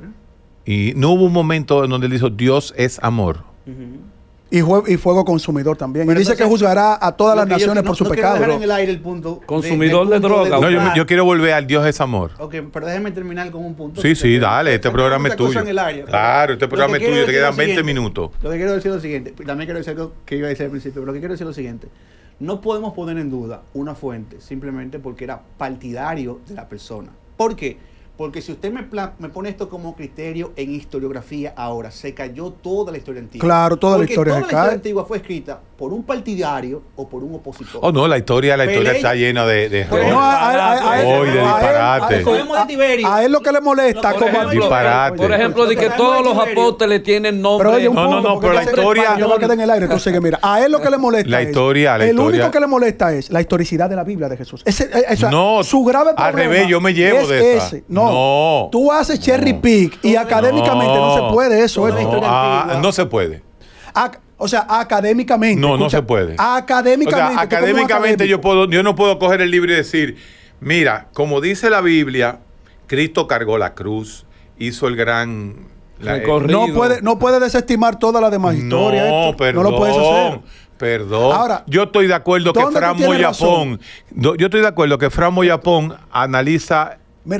Y no hubo un momento en donde él dijo, Dios es amor. Ujú. Y, jue- y fuego consumidor también. Pero y dice entonces, que juzgará a todas Lo las que yo- naciones no- por su no quiero pecado. dejar en el aire el punto Consumidor de punto droga. No, yo, buscar- yo quiero volver al Dios es amor. Ok, pero déjeme terminar con un punto. Sí, sí, Porque- dale, este porque programa es muchas cosas tuyo. en el aire. Claro, este Lo que programa es quiero tuyo, te decir quedan lo veinte siguiente. minutos. Lo que quiero decir es lo siguiente, también quiero decir lo que iba a decir al principio, pero lo que quiero decir es lo siguiente. No podemos poner en duda una fuente simplemente porque era partidario de la persona. ¿Por qué? Porque si usted me, pla- me pone esto como criterio en historiografía ahora, se cayó toda la historia antigua. Claro, toda la Porque historia toda se la historia cae. antigua fue escrita por un partidario o por un opositor. Oh, no, la historia, la historia Pelé- está llena de, de Por errores. No, a, a- a- a él- Hoy de a él- disparate. a él- Cogemos de Tiberio. a él lo que le molesta Por como ejemplo, disparate. Por ejemplo, de que Lo que todos los sabemos de apóstoles tienen Pero nombre. oye, un No, no, punto, no, porque pero la entonces historia- yo voy a quedar en el aire. Entonces, mira, a él lo que le molesta La es- historia, la el historia. único que le molesta es la historicidad de la Biblia de Jesús. Ese, eh, o sea, No, su grave al problema revés, yo me llevo es de esa. ese. No, No. tú haces cherry pick y académicamente no, se puede eso. Toda ¿eh? la No, historia ah, antigua. no se puede. Ac- o sea, académicamente. No, no escucha, se puede. Académicamente. O sea, tú como académicamente yo académico. puedo, yo no puedo coger el libro y decir, mira, como dice la Biblia, Cristo cargó la cruz, hizo el gran la- Recorrido. No puede, no puede desestimar toda la demás historia. No, Héctor. perdón. No lo puedes hacer. Perdón. Ahora, yo estoy de acuerdo que ¿dónde tú Fran tienes Moyapón, do- yo estoy de acuerdo que Fran Moyapón analiza Mira,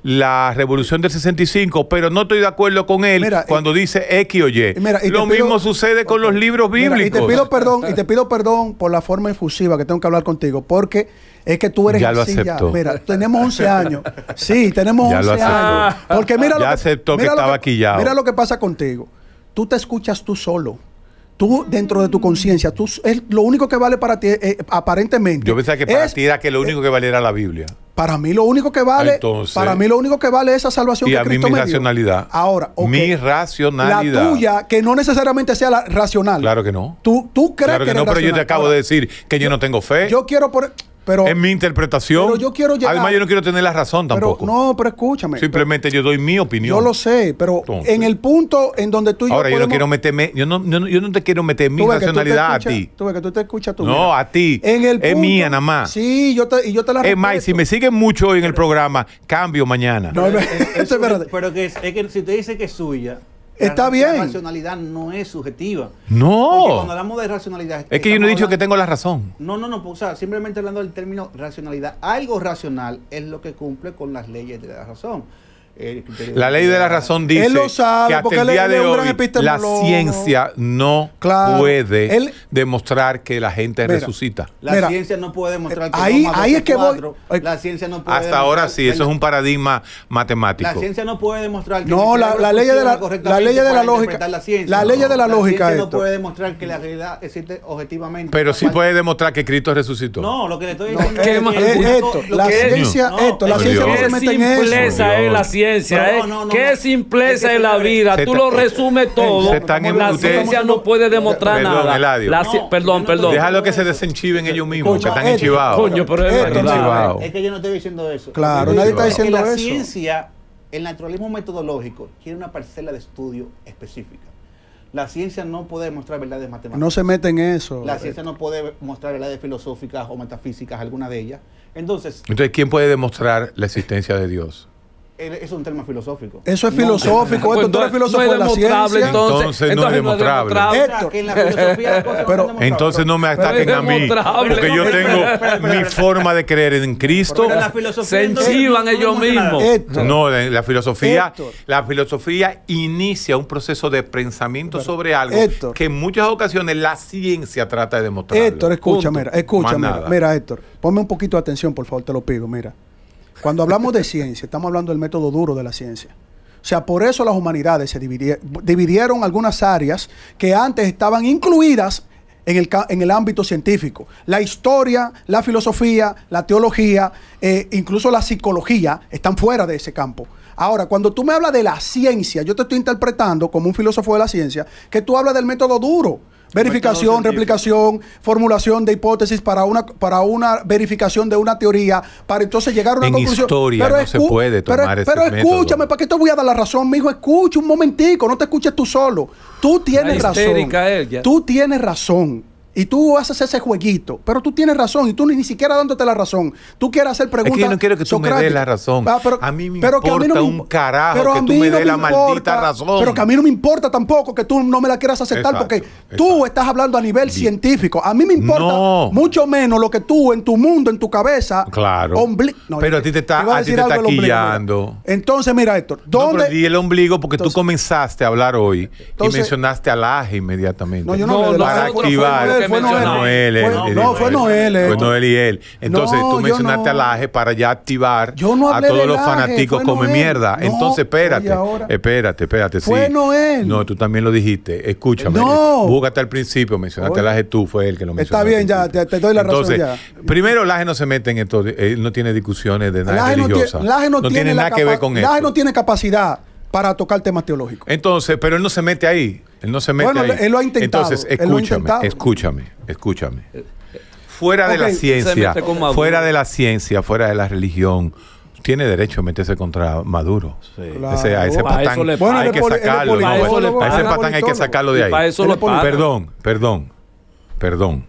la revolución del sesenta y cinco, pero no estoy de acuerdo con él Mira, cuando y, dice X o Y. Mira, y Lo pido, mismo sucede con okay. los libros bíblicos. Mira, y te pido perdón, y te pido perdón por la forma efusiva que tengo que hablar contigo, porque es que tú eres ya lo así aceptó. ya. Mira, tenemos once años. Sí, tenemos Ya lo once aceptó. años. Porque mira Ya lo que, aceptó que mira lo estaba quillado. Mira lo que pasa contigo. Tú te escuchas tú solo. Tú, dentro de tu conciencia, tú es lo único que vale para ti, eh, aparentemente. Yo pensaba que para es, ti era que lo único que valía era la Biblia. Para mí lo único que vale, Entonces, para mí lo único que vale es esa salvación y que a mí Cristo mi me dio. racionalidad. Ahora, okay, Mi racionalidad. la tuya, que no necesariamente sea la racional. Claro que no. Tú, tú crees Claro que, que no, eres pero yo te racional. acabo Ahora, de decir que yo no tengo fe. Yo quiero por, pero es mi interpretación. pero yo quiero llegar- Además, yo no quiero tener la razón pero tampoco. no, pero escúchame. Simplemente yo doy mi opinión. Yo lo sé, pero Entonces, en el punto en donde tú y Ahora, yo yo no podemos- quiero meterme, yo no, yo no, yo no te quiero meter mi Tú ves que tú te racionalidad a escuchas- ti. Tú ves que tú te escuchas tú. No, mira. a ti. En el Es punto- mía nada más. Sí, yo te, y yo te la Es más, y respeto. si me siguen mucho en el programa, cambio mañana. No, Pero, es- es- es- esto es verdad. pero que es, es que si te dice que es suya, Está la, bien. la racionalidad no es subjetiva. Porque No. cuando hablamos de racionalidad. Es que yo no he estamos dicho que hablando- tengo la razón. No, no, no, o sea, simplemente hablando del término racionalidad. Algo racional es lo que cumple con las leyes de la razón. El criterio La ley de la razón dice Él lo sabe, que hasta porque el él día es de un gran hoy la epistemólogo. ciencia no Claro. puede Él- demostrar que la gente Mira, resucita. La Mira, ciencia no puede demostrar que ahí- dos más ahí dos es que voy- cuatro. eh, La ciencia no puede Hasta ahora demostrar sí, que eso es el- un paradigma matemático. La ciencia no puede demostrar que No, el la- cerebro la ley de la- funciona la correctamente ley de la para lógica- interpretar La, ciencia. la ley de la lógica, ciencia no Héctor. puede demostrar que la realidad existe objetivamente. Pero sí Aparte- puede demostrar que Cristo resucitó. No, lo que le estoy No, diciendo eh, es que eh, el Héctor, único- lo la que es- ciencia, no, Héctor, la es- ciencia no Dios. se Qué mete en eso. simpleza Dios. es la ciencia, No, ¿eh? no, no, Qué no. simpleza Es que es la señores, vida. se Tú ta- lo resumes todo. se están en- La ustedes- ciencia no puede demostrar Perdón, nada. Eladio. La No, ci- perdón, yo no perdón. estoy- Déjalo que se desenchiven ellos mismos, Escucha, que están Héctor, enchivados. coño, pero es Héctor, verdad. Están enchivados. Es que yo no estoy diciendo eso. Claro, Lo que nadie estoy está diciendo es diciendo que eso. La ciencia, el naturalismo metodológico, quiere una parcela de estudio específica. La ciencia no puede demostrar verdades matemáticas. No se mete en eso. La ciencia no puede mostrar verdades filosóficas o metafísicas, alguna de ellas. Entonces, Entonces, ¿quién puede demostrar la existencia de Dios? eh, eso es un tema filosófico. Eso es No, filosófico, Pues Héctor, tú eres no es filósofo de la demostrable, ciencia. entonces, Entonces no es demostrable. O sea, Héctor. que en la filosofía las cosas no Pero- son demostrables. Entonces no me Pero ataquen es a mí, demostrable. porque yo Pero- tengo pero- pero- mi pero- forma de creer en Cristo. Pero la filosofía Se entonces enchivan no- no ellos demuestra nada. mismos. Héctor. No, la, la filosofía, Héctor. la filosofía inicia un proceso de pensamiento sobre algo Héctor. que en muchas ocasiones la ciencia trata de demostrar. Héctor, escucha, Punto. mira, escucha, Más mira, nada. mira, Héctor, ponme un poquito de atención, por favor, te lo pido, mira. Cuando hablamos de ciencia, estamos hablando del método duro de la ciencia. O sea, por eso las humanidades se dividi- dividieron algunas áreas que antes estaban incluidas en el, ca- en el ámbito científico. La historia, la filosofía, la teología, eh, incluso la psicología están fuera de ese campo. Ahora, cuando tú me hablas de la ciencia, yo te estoy interpretando como un filósofo de la ciencia que tú hablas del método duro. Verificación, científico. replicación, formulación de hipótesis para una, para una verificación de una teoría, para entonces llegar a una En conclusión. historia no se escu- puede tomar pero, ese pero método. escúchame, ¿para qué te voy a dar la razón, mijo? Escucha un momentico, no te escuches tú solo. Tú tienes La razón. histérica ella. Tú tienes razón. Y tú haces ese jueguito, pero tú tienes razón y tú ni, ni siquiera dándote la razón. Tú quieres hacer preguntas. Es que yo no quiero que tú me des socráticas. la razón. Ah, pero- A mí me pero que importa me un imp- carajo pero que a tú mí me no des la maldita razón. Pero que a mí no me importa tampoco que tú no me la quieras aceptar Exacto, porque tú exacto. estás hablando a nivel Bien. científico. A mí me importa No. mucho menos lo que tú en tu mundo, en tu cabeza. Claro. ombli- no, Pero a ti te está- iba a ti decir te algo está del ombligo, mira. quillando. Entonces, mira, Héctor, No, ¿dónde? pero di el ombligo porque Entonces- tú comenzaste a hablar hoy Entonces- y mencionaste al aje inmediatamente. No, yo no, No, hablé de la- para nosotros activar. fuimos los que Fue Noel, mencionamos. Noel, Fue- él, no, él, fue él. Noel, Fue Héctor. Noel y él. Entonces No, tú yo mencionaste no. al aje para ya activar Yo no a hablé todos del los aje, fanáticos fue come Noel. mierda. No, Entonces, espérate, oye, ahora. espérate, espérate. Fue sí. Noel. No, tú también lo dijiste. Escúchame. No. Búscate al principio, mencionaste Oye. al aje tú, fue él que lo mencionó. Está al bien, ya, principio. te- te doy la razón Entonces, ya. primero, el aje no se mete en esto. Él no tiene discusiones de nada Laje no, religiosa. tiene, Laje no no tiene tiene la nada que ver capa- con Laje esto. no tiene capacidad para tocar temas teológicos. Entonces, pero él no se mete ahí. Él no se mete Bueno, ahí. él lo ha intentado, Entonces, él lo ha escúchame, intentado. escúchame, escúchame. Fuera de Ok, la se ciencia, mete con Maduro. fuera de la ciencia, fuera de la religión, tiene derecho a meterse contra Maduro. Claro. Ese, a ese Para patán eso le Bueno, hay él que es poli- él es sacarlo. no, politólogo, a ese él es patán hay que politólogo. sacarlo de Y ahí. para eso Él lo es poli- pagan. Perdón, perdón, perdón.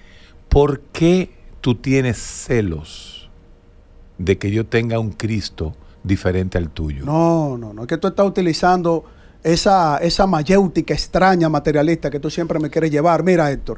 ¿Por qué tú tienes celos de que yo tenga un Cristo diferente al tuyo? No, no, no. Es que tú estás utilizando esa, esa mayéutica extraña materialista que tú siempre me quieres llevar. Mira, Héctor,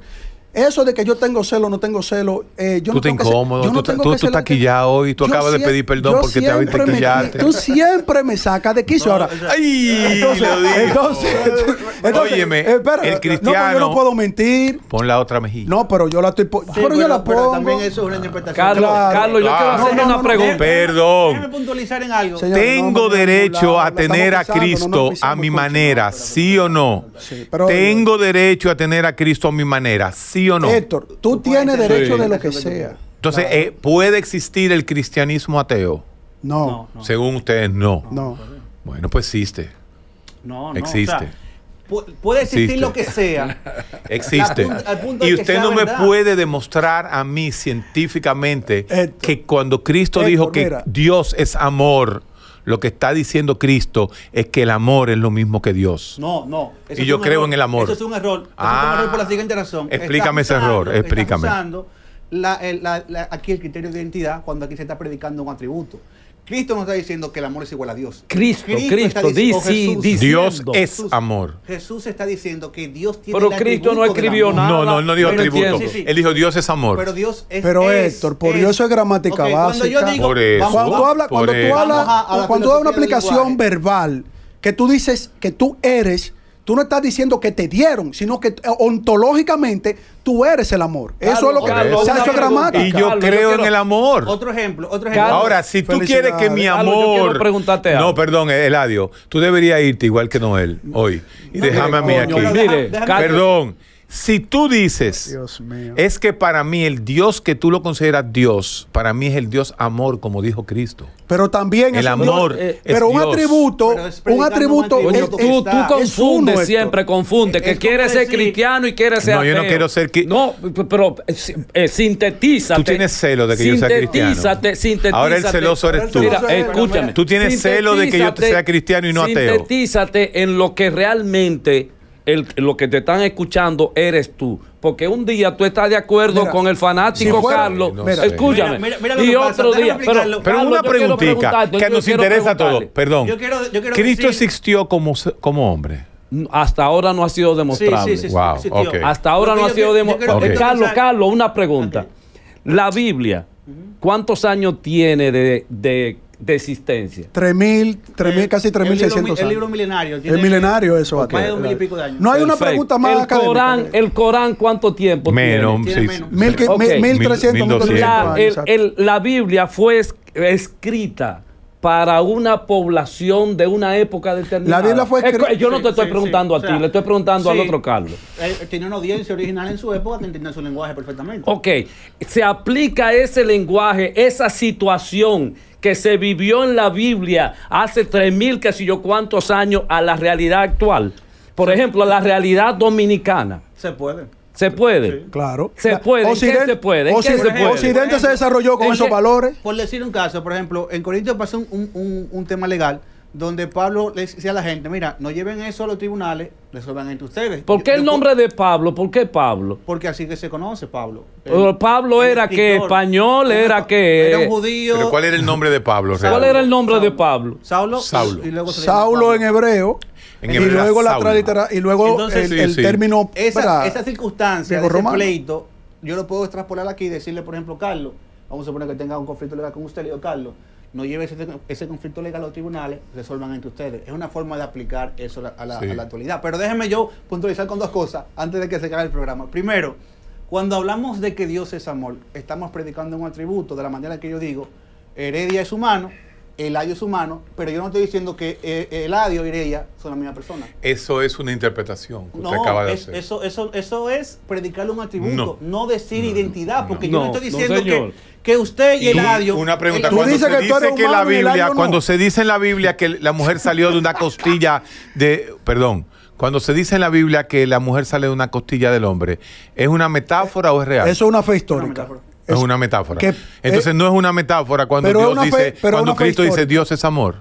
Eso de que yo tengo celo o no tengo celo, eh, yo Tú no te tengo que ser- incómodo, yo no tú, tengo tú, que tú ser la estás que- quillado hoy, tú Yo acabas de siem- pedir perdón yo porque te habiste siempre me quillarte. qui- Tú siempre me sacas de quicio ahora. ¡Ay! Entonces, lo digo. entonces, entonces, Óyeme, eh, espera, el no, cristiano- pues yo no puedo mentir. Pon la otra mejilla. No, pero yo la estoy po- Sí, pero yo la pero pongo. también eso es una interpretación. Carlos, Claro, Carlos, yo claro. quiero hacerle No, no, una no, no. pregunta. Perdón. Déjame puntualizar en algo. Señor, Tengo no, no, derecho no, la- a la tener a estamos pisando, no Cristo nos a pisamos mi el manera, coche, no, ¿sí o no? Sí, pero- Tengo derecho a tener a Cristo a mi manera, ¿sí o no? Héctor, tú Tú puedes tienes tener derecho sí. de lo que eso que tú sea. quieras. Entonces, eh, ¿puede existir el cristianismo ateo? No, No, no. Según ustedes, no. no. Bueno, pues existe. No, no. Existe. o sea, pu- puede existir Existe. lo que sea. Existe. La pun- al punto de Y que usted sea no me verdad. puede demostrar a mí científicamente Héctor. que cuando Cristo Héctor, dijo que mira. Dios es amor, lo que está diciendo Cristo es que el amor es lo mismo que Dios. No, no. Eso Y es yo un creo error. en el amor. Eso es un error. Eso Ah. es un error por la siguiente razón. Explícame Está ese error, usando- está explícame. usando la- el- la- la- aquí el criterio de identidad cuando aquí se está predicando un atributo. Cristo nos está diciendo que el amor es igual a Dios. Cristo, está Cristo, dic- di- o sí, Jesús. di- Dios diciendo. es Jesús. amor. Jesús está diciendo que Dios tiene Pero el Cristo no atributo del escribió amor. nada. No, no, él no dijo Yo no atributo. entiendo. Sí, sí. Él dijo Dios es amor. Pero Dios es. Pero es- Héctor, por eso es gramática Ok, cuando yo básica. digo- Por eso. vamos- Cuando tú vamos- hablas, Por cuando tú eso. hablas, Vamos a- a la cuando tú das una filosofía del aplicación lenguaje. verbal, que tú dices que tú eres, tú no estás diciendo que te dieron, sino que eh, ontológicamente tú eres el amor. Eso es lo que Carlos, se ha una hecho pregunta. gramática. Y yo Carlos, yo creo en quiero- el amor. Otro ejemplo, otro ejemplo. Carlos, Ahora, si tú felicidades. quieres que mi Carlos, yo amor. quiero preguntarte No, algo. perdón, Eladio. Tú deberías irte igual que Noel hoy. Y déjame a mí coño, aquí. Pero mire, deja- déjame- Carlos- Perdón. Si tú dices, Dios mío. es que para mí el Dios que tú lo consideras Dios, para mí es el Dios amor, como dijo Cristo. Pero también El es un amor Dios- es pero un Dios. atributo, Pero es un predicando atributo, un Coño, atributo es- que tú, tú está- es confundes uno, siempre, Héctor. confundes, que Es como quieres ser decir- cristiano y quieres ser No, yo no ateo. quiero ser cri- No, p- pero eh, si- eh, sintetízate. Tú tienes celo de que yo sea cristiano. Sintetízate, sintetízate. Ahora el celoso eres tú. Mira, Pero escúchame. Tú tienes celo de que yo Sintetízate- sea cristiano y no ateo. Sintetízate en lo que realmente el, lo que te están escuchando eres tú. Porque un día tú estás de acuerdo Mira, con el fanático si fuera- Carlos. no Mira, sé. escúchame. Mira, mira lo y que pasa, otro déjame día. Pero, explicarlo. Pero Carlos, una yo quiero preguntita preguntarte, que yo nos quiero interesa a todos. preguntarle. Perdón. Yo quiero, yo quiero Cristo decir- existió como, se- como hombre. Hasta ahora no ha sido demostrable. Sí, sí, sí, Wow, sí, ok. tío. Hasta ahora Lo que no ha yo sido quiero- yo demostrable. quiero Ok. Carlos, puntualizar- Carlos, una pregunta. Ok. La Biblia, ¿cuántos años tiene de, de, de existencia? tres mil, tres mil, El- casi tres el mil libro seiscientos mi- El libro años. milenario. Es tiene milenario eso. Más de aquí. dos mil y pico de años. No hay una Perfecto. pregunta más el académica. Corán, el Corán, ¿cuánto tiempo Menos, tiene sí, menos. Mil, que- Ok. mil- mil trescientos, Mil- mil tiene? La, años, el- exacto. el- la Biblia fue es- escrita para una población de una época determinada. La Biblia fue Es que escrita- Yo no te Sí, estoy sí, preguntando sí. a ti, O sea, le estoy preguntando al sí. otro Carlos. Él tenía una audiencia original en su época que entendía su lenguaje perfectamente. Ok, se aplica ese lenguaje, esa situación que se vivió en la Biblia hace tres mil, que sé yo cuántos años, a la realidad actual. Por ejemplo, a la realidad dominicana. Se puede. ¿Se puede? Sí. Claro. Se puede, ¿en qué Occidente- se puede? ¿En qué Occidente- se puede? Occidente Por ejemplo, se desarrolló con ¿en esos qué- valores. Por decir un caso, por ejemplo, en Corintios pasó un, un- un- un tema legal donde Pablo le decía a la gente, mira, no lleven eso a los tribunales, resuelvan entre ustedes. ¿Por qué Yo- el yo- nombre de Pablo? ¿Por qué Pablo? Porque así que se conoce Pablo. Pero Pablo el era que escritor. español, era que... Era un judío. Pero ¿cuál era el nombre de Pablo? ¿Cuál realmente? era el nombre de Pablo? Saulo. Saulo. Y luego se le llama Saulo en Pablo. hebreo. En y hebreo era luego la Saulo. translitera- y luego Entonces, el, sí, el sí. término Esa, ¿verdad? esa circunstancia de griego ese romano. pleito, yo lo puedo extrapolar aquí y decirle, por ejemplo, Carlos, vamos a suponer que tenga un conflicto legal con usted, le digo, Carlos, no lleve ese, ese conflicto legal a los tribunales, resuelvan entre ustedes. Es una forma de aplicar eso a la, a la- Sí. a la actualidad. Pero déjeme yo puntualizar con dos cosas antes de que se acabe el programa. Primero, cuando hablamos de que Dios es amor, estamos predicando un atributo de la manera que yo digo, Heredia es humano, Eladio es humano, pero yo no estoy diciendo que eh, Eladio y Heredia son la misma persona. Eso es una interpretación que usted No, acaba de es- hacer. eso, eso, eso es predicarle un atributo, No. no, decir identidad, porque yo No, no estoy no, diciendo señor. que, que usted y Y Eladio... una pregunta, el- Tú cuando dices se que tú dice eres que la humano y el Biblia, año no. cuando se dice en la Biblia que la mujer salió de una costilla de, perdón, cuando se dice en la Biblia que la mujer sale de una costilla del hombre, ¿es una metáfora o es real? Eso es una fe histórica. metáfora. es una metáfora. que- Entonces eh, no es una metáfora cuando pero es Dios una dice, fe- pero cuando una fe Cristo dice histórica. Dios es amor.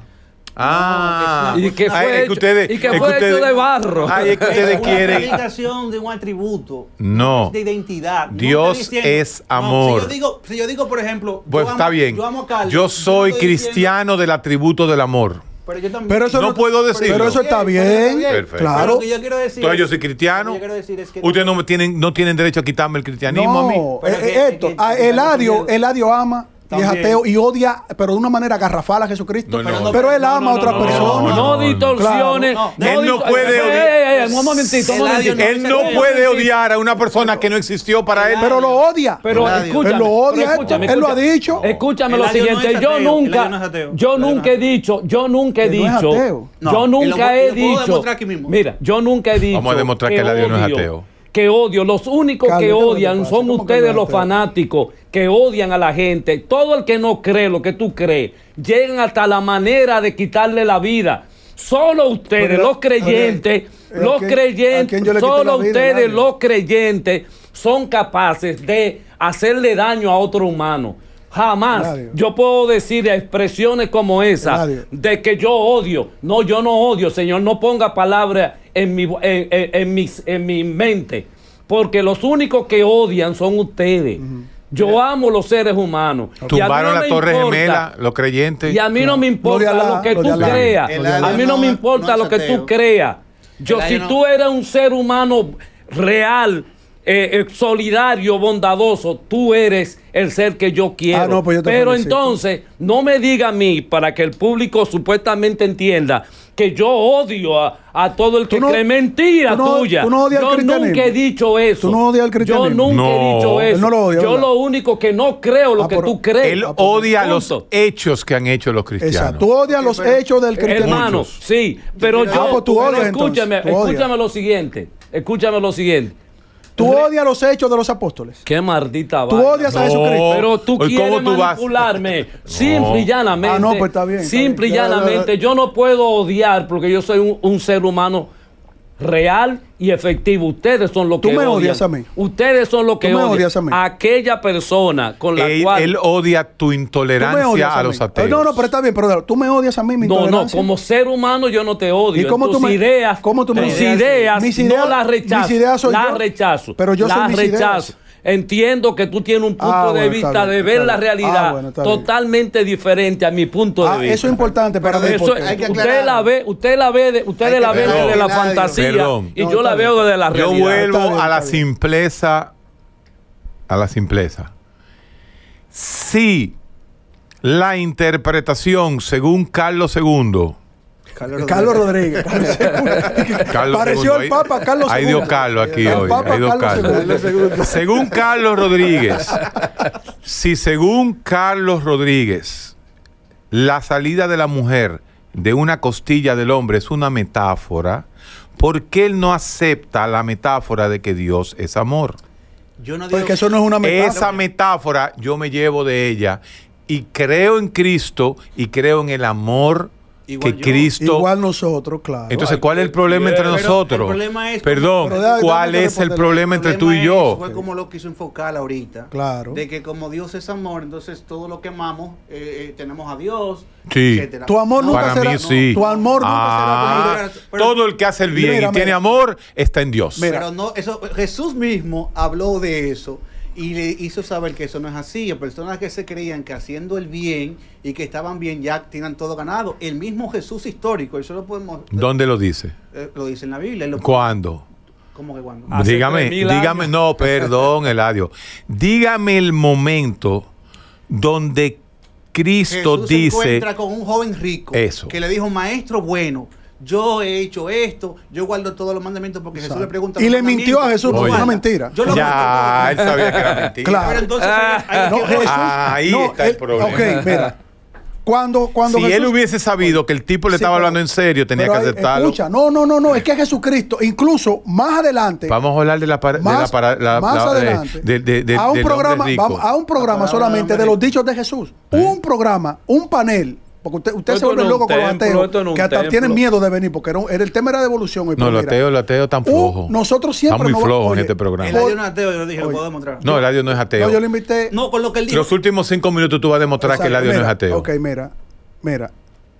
Ah, es una- Y que Ah, fue es que hecho- ustedes, y que es fue ustedes- hecho de barro. Ay, es que ustedes es una quieren. predicación de un atributo. No. es de identidad. No Dios estoy diciendo- es no, amor. si, yo digo, si yo digo, por ejemplo... Pues yo está amo- bien. Yo amo a Carlos. Yo no soy estoy diciendo- cristiano del atributo del amor. Pero yo también. Pero eso No puedo decirlo. Pero eso está bien. Perfecto. Pero Claro. lo que yo quiero decir Entonces es- yo soy cristiano. lo que yo quiero decir es que Ustedes no me tienen, no tienen derecho a quitarme el cristianismo a mí. No, Pero eh, que- eh, esto, que- a que- Eladio, que- Eladio ama y es También. ateo y odia, pero de una manera garrafal a Jesucristo. No, no, pero él no, ama a no, otra no, no, persona. No, no, no. distorsiones. Claro. no Él no disto- puede Ey, odiar- ey, ey, un momentito, un Eladio momentito. no Él se no puede- puede odiar a una persona que no existió para él. Pero lo odia. Pero Eladio. escúchame, Él lo odia, pero escúchame, él lo ha escúchame. dicho. Escúchame lo Eladio no siguiente, es yo ateo, Eladio nunca, no es ateo. yo Eladio no nunca he es ateo. dicho, yo nunca he Que no es dicho, ateo. No, yo y lo nunca puedo- he y lo puedo dicho, demostrar aquí mismo. mira, yo nunca he dicho Vamos a demostrar que Eladio no es odio, ateo. que odio, los únicos Carlos, que ¿qué es lo que odian pasa? son ¿Cómo que ustedes no es los ateo? fanáticos que odian a la gente. Todo el que no cree lo que tú crees, llegan hasta la manera de quitarle la vida. Solo ustedes, Pero, los creyentes, ok, ¿a los quién- a creyentes, quién yo le quité solo la vida, ustedes, Eladio? los creyentes, son capaces de hacerle daño a otro humano. Jamás Eladio. yo puedo decir expresiones como esa Eladio. de que yo odio. No, yo no odio, Señor. No ponga palabras en mi, en, en- en mis- en mi mente. Porque los únicos que odian son ustedes. Yo amo los seres humanos. Y a mí Tumbaron no la me Torre importa- Gemela, los creyentes. Y a mí no me importa Lo de Alá, lo que lo de tú Alá. creas. Eladio A mí no no- me importa no es lo que ateo. tú creas. Yo, Eladio si no- tú eres un ser humano real, eh, eh, solidario, bondadoso, tú eres el ser que yo quiero. Ah, no, pues yo te Pero felicito. entonces, no me diga a mí, para que el público supuestamente entienda, que yo odio a, a todo el Tú que no- cree mentira tú no- tuya. tú no odias yo al cristianismo. nunca he dicho eso. Tú no odias al cristianismo. Yo nunca he No. dicho Él eso. no lo odia, yo ¿verdad? lo único que no creo lo Ah, que pero- tú crees. Él Ah, pues, odia los punto. hechos que han hecho los cristianos. Exacto. Tú odias los pero- hechos del cristianismo. Hermano, Muchos. sí, pero Ah, yo, pues tú pero odias, escúchame, entonces, tú odias. escúchame lo siguiente, escúchame lo siguiente. Tú odias los hechos de los apóstoles. Qué maldita Tú vaina. odias a No. Jesucristo. Pero tú Oye, quieres ¿cómo tú vas? manipularme simple y llanamente. Ah, no, pues está bien, está Simple y bien. Ya, ya, ya. llanamente. Yo no puedo odiar porque yo soy un, un ser humano real y efectivo. Ustedes son los Tú que me odian. odias a mí. Ustedes son los que Tú me odian. odias a mí. Aquella persona con la Él, cual... él odia tu Tú me intolerancia odias a mí. los ateos. No, no, pero está bien, pero tú me odias a mí, mi No, no, intolerancia. como ser humano yo no te odio. ¿Y cómo tus tú me- ideas, cómo tú me tus odias? ideas, Mis no ideas- las rechazo. mis ideas soy las yo. rechazo. Pero yo soy las mis rechazo. ideas. Entiendo que tú tienes un punto Ah, de bueno, vista está bien, de está ver bien. la Ah, realidad bueno, está bien. totalmente diferente a mi punto Ah, de vista. eso es importante para mí. Eso, porque- hay que usted aclarar. la ve, usted la ve, de- ustedes Hay la que ven aclarar. desde la Eladio. fantasía Perdón. y No, yo la está veo bien. desde la Yo realidad. vuelvo Está bien, a la está bien. simpleza, a la simpleza. Si la interpretación según Carlos segundo, Carlos Rodríguez. Carlos Pareció segundo, el ahí- Papa Carlos Hay segundo. dos Carlos aquí El hoy. Papa Hay dos Carlos Carlos. segundo. Según Carlos Rodríguez, si según Carlos Rodríguez, la salida de la mujer de una costilla del hombre es una metáfora, ¿por qué él no acepta la metáfora de que Dios es amor? Yo no digo Porque eso no es una metáfora. Esa metáfora yo me llevo de ella y creo en Cristo y creo en el amor Igual que yo. Cristo. Igual nosotros, claro. Entonces, Ay, ¿cuál es el problema entre pero el nosotros? problema es- Perdón, Pero déjame- ¿cuál déjame es el responder. problema entre tú y problema yo? es- Fue como lo quiso enfocar ahorita. Claro. De que como Dios es amor, entonces todo lo que amamos, eh, eh, tenemos a Dios, Sí. etcétera. Tu amor nunca Para será- mí sí. Tu amor nunca Ah, será como- pero- todo el que hace el bien Mira, y tiene mira. amor está en Dios. Mira. Pero no, eso, Jesús mismo habló de eso y le hizo saber que eso no es así. Hay personas que se creían que haciendo el bien y que estaban bien ya tenían todo ganado. El mismo Jesús histórico, eso lo podemos... ¿Dónde lo dice? eh, lo dice en la Biblia. Lo, ¿Cuándo? ¿Cómo que cuándo? Hace dígame, tres mil dígame, años. no, perdón, Eladio. Dígame el momento donde Cristo Jesús se dice, encuentra con un joven rico Eso. que le dijo, maestro bueno, yo he hecho esto, yo guardo todos los mandamientos porque Jesús le pregunta. Y los le mintió a mandamientos. Jesús, porque Oye, es una mentira. Yo lo ya, él guardo todo. sabía que era mentira. Claro. Pero entonces hay- hay No, que- Jesús- Ahí no, está el él- problema. Ok, mira. Cuando, cuando Si Jesús- él hubiese sabido que el tipo le Sí, estaba pero- hablando en serio, tenía pero que hay- aceptarlo. Escucha, no, no, no, no, es que Jesucristo, incluso más adelante, Vamos a hablar de la, para- de más, la, para- la- más la- adelante, de, de- de- a un del programa, hombre rico. vamos, a un programa La palabra solamente del de los hombre dichos de Jesús. Un programa, un panel, porque usted, usted Esto se vuelve no es un loco con los templo, ateos, esto no es un que hasta templo. tienen miedo de venir, porque era, un- era el tema era de evolución hoy. No, pero los mira, ateos, los ateos están un- flojos. nosotros siempre Están muy nos va- flojos en oye, este programa. El adiós no es ateo, yo lo dije, lo Oye. puedo demostrar. No, Eladio no es ateo. No, yo le invité. No, con lo que él dijo. Los últimos cinco minutos tú vas a demostrar que Exacto, Eladio no es mira, ateo. Ok, mira, mira.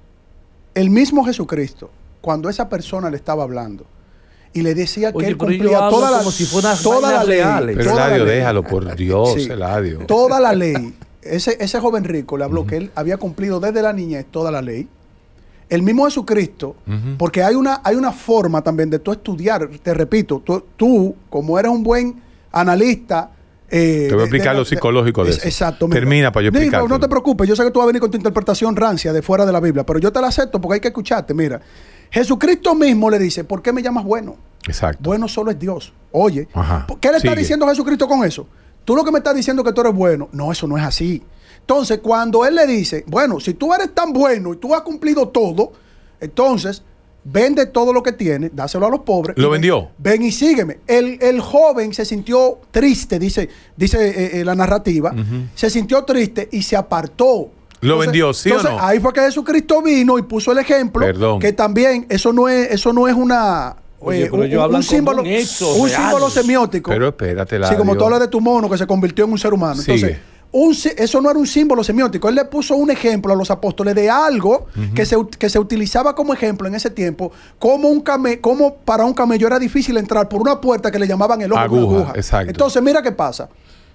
El mismo Jesucristo, cuando esa persona le estaba hablando y le decía que Oye, él pero yo cumplía hablo toda la, como si fueran toda la vainas ley, reales. Pero toda la Eladio, ley. déjalo, por Dios, Sí. Eladio. Toda la ley. Ese, ese joven rico le habló que él había cumplido desde la niñez toda la ley. el mismo Jesucristo, Ujú. porque hay una, hay una forma también de tú estudiar, te repito, tú, tú como eres un buen analista... eh, Te voy a de- explicar de- lo psicológico de es- eso. Exacto. mira. Termina para yo Digo, explicártelo. no te preocupes, yo sé que tú vas a venir con tu interpretación rancia de fuera de la Biblia, pero yo te la acepto porque hay que escucharte. Mira, Jesucristo mismo le dice, ¿por qué me llamas bueno? Exacto. Bueno solo es Dios. Oye, Ajá. ¿qué le está Sigue. diciendo Jesucristo con eso? Tú lo que me estás diciendo que tú eres bueno. No, eso no es así. Entonces, cuando él le dice, bueno, si tú eres tan bueno y tú has cumplido todo, entonces vende todo lo que tienes, dáselo a los pobres. ¿Lo y ven- vendió? Ven y sígueme. El, el joven se sintió triste, dice, dice eh, eh, la narrativa, se sintió triste y se apartó. ¿Lo vendió, sí o entonces, no? Ahí fue que Jesucristo vino y puso el ejemplo, Perdón. que también eso no es, eso no es una... Oye, eh, pero ellos hablan como símbolo, un hecho un real. símbolo semiótico. Pero espérate, Sí, Ladio. como tú hablas de tu mono que se convirtió en un ser humano. Sigue. Entonces, un si- eso no era un símbolo semiótico. Él le puso un ejemplo a los apóstoles de algo que, se, ut- que se utilizaba como ejemplo en ese tiempo, como un came, como para un camello era difícil entrar por una puerta que le llamaban el ojo de una Aguja, aguja. exacto. Entonces, mira qué pasa.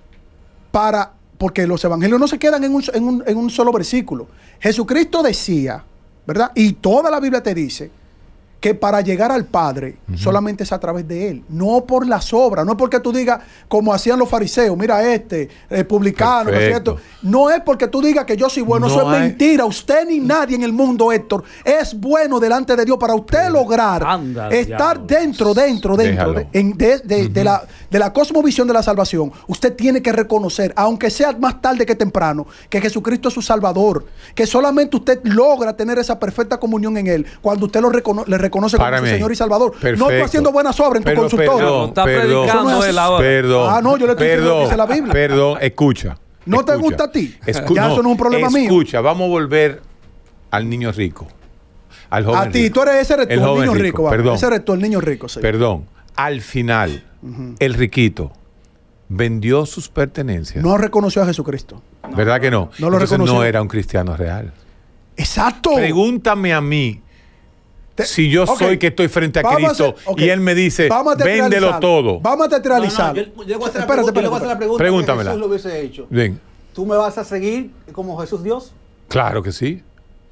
Para, porque los evangelios no se quedan en un, en un- en un solo versículo. Jesucristo decía, ¿verdad? Y toda la Biblia te dice que para llegar al Padre solamente es a través de Él, no por las obras, no es porque tú digas como hacían los fariseos, mira este, eh, publicano, que Perfecto. hacía esto. No es porque tú digas que yo soy bueno, No eso es hay- mentira. Usted ni nadie en el mundo, Héctor, es bueno delante de Dios para usted lograr Anda, estar diablo. dentro, dentro, dentro Déjalo. de, en- de- de- de la, de la cosmovisión de la salvación. Usted tiene que reconocer, aunque sea más tarde que temprano, que Jesucristo es su Salvador, que solamente usted logra tener esa perfecta comunión en Él cuando usted lo recono- le reconoce como Párame su ahí. Señor y Salvador. No Perfecto. tú haciendo buenas obras en tu Pero, consultorio. perdón, Está perdón, predicando Eso no es él ahora. Perdón. Ah, no, yo le estoy diciendo lo que perdón, dice la Biblia. Perdón, escucha. ¿No te escucha. gusta a ti? Escu- Ya eso no es un problema mío. Escucha, vamos a volver al niño rico. Al joven A ti, rico. tú eres ese eres tú, El el, joven niño rico. va. Perdón. Ese eres tú, el niño rico. Sí. Perdón. Al final, el riquito vendió sus pertenencias. No reconoció a Jesucristo. ¿Verdad que no? No lo Entonces reconoció. no era un cristiano real. Exacto. Pregúntame a mí Te- si yo Ok. soy que estoy frente a Vamos a Cristo hacer- ok. y él me dice, Vamos a véndelo teatralizarlo. todo. Vamos a teatralizar. No, no, yo, yo voy a hacer la Espérate, pregunta, yo le voy a espérate, hacer la pregunta que Pregúntamela. Jesús lo hubiese hecho. Bien, ¿Tú me vas a seguir como Jesús Dios? claro que sí.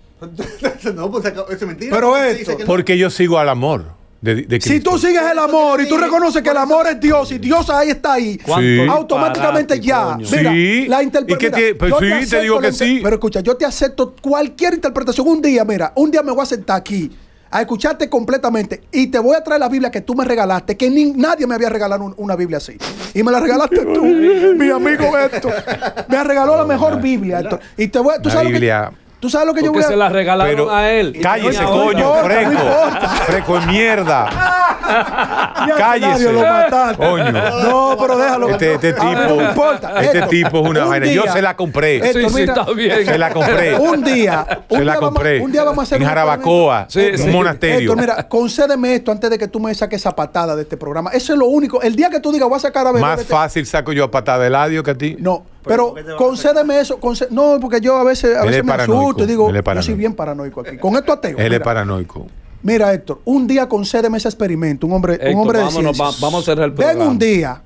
No, pues eso es mentira. Pero Porque esto- dice que no. Porque yo sigo al amor de, de Cristo. Si tú sigues el amor y tú reconoces que el amor es Dios y Dios ahí está ahí, ¿Cuánto Sí. automáticamente disparate, ya. coño? Mira, Sí. la ¿Y qué interpretación. tiene? Pues sí, te digo que sí. Pero escucha, yo te acepto cualquier interpretación. Un día, mira, un día me voy a sentar aquí a escucharte completamente y te voy a traer la Biblia que tú me regalaste, que ni, nadie me había regalado un- una Biblia así. Y me la regalaste tú, mi amigo Héctor. Me regaló la mejor Biblia, Héctor. Y te voy a... ¿Tú La sabes Biblia- lo que, ¿tú sabes lo que yo Porque voy a... se la regalaron Pero a él. cállese, No coño, importa, freco. no importa. Freco de mierda. Ya, cállese. Nadio, lo mataste. Coño. No, pero déjalo. Este, este A ver, tipo, no importa. este Héctor, tipo es una un vaina. Yo día- se la compré. Héctor, Sí, sí, mira, está bien. Se la compré. Un día, un Se la día compré. Vamos, un día vamos a hacer en un Jarabacoa, Sí, un sí. monasterio. Héctor, mira, concédeme esto antes de que tú me saques esa patada de este programa. Eso es lo único. El día que tú digas, voy a sacar a ver. Más fácil saco yo a patada de Eladio que a ti. No, Pero, pero, ¿por qué te vas a concédeme eso. concé- no, porque yo a veces, a Él veces es me paranoico, asusto y digo, él es yo soy paranoico. bien paranoico aquí. Con esto ateo. Él es mira. paranoico. Mira, Héctor, un día concédeme ese experimento. Un hombre, Héctor, un hombre de vámonos, ciencias. va- vamos a cerrar el Ven programa. un día,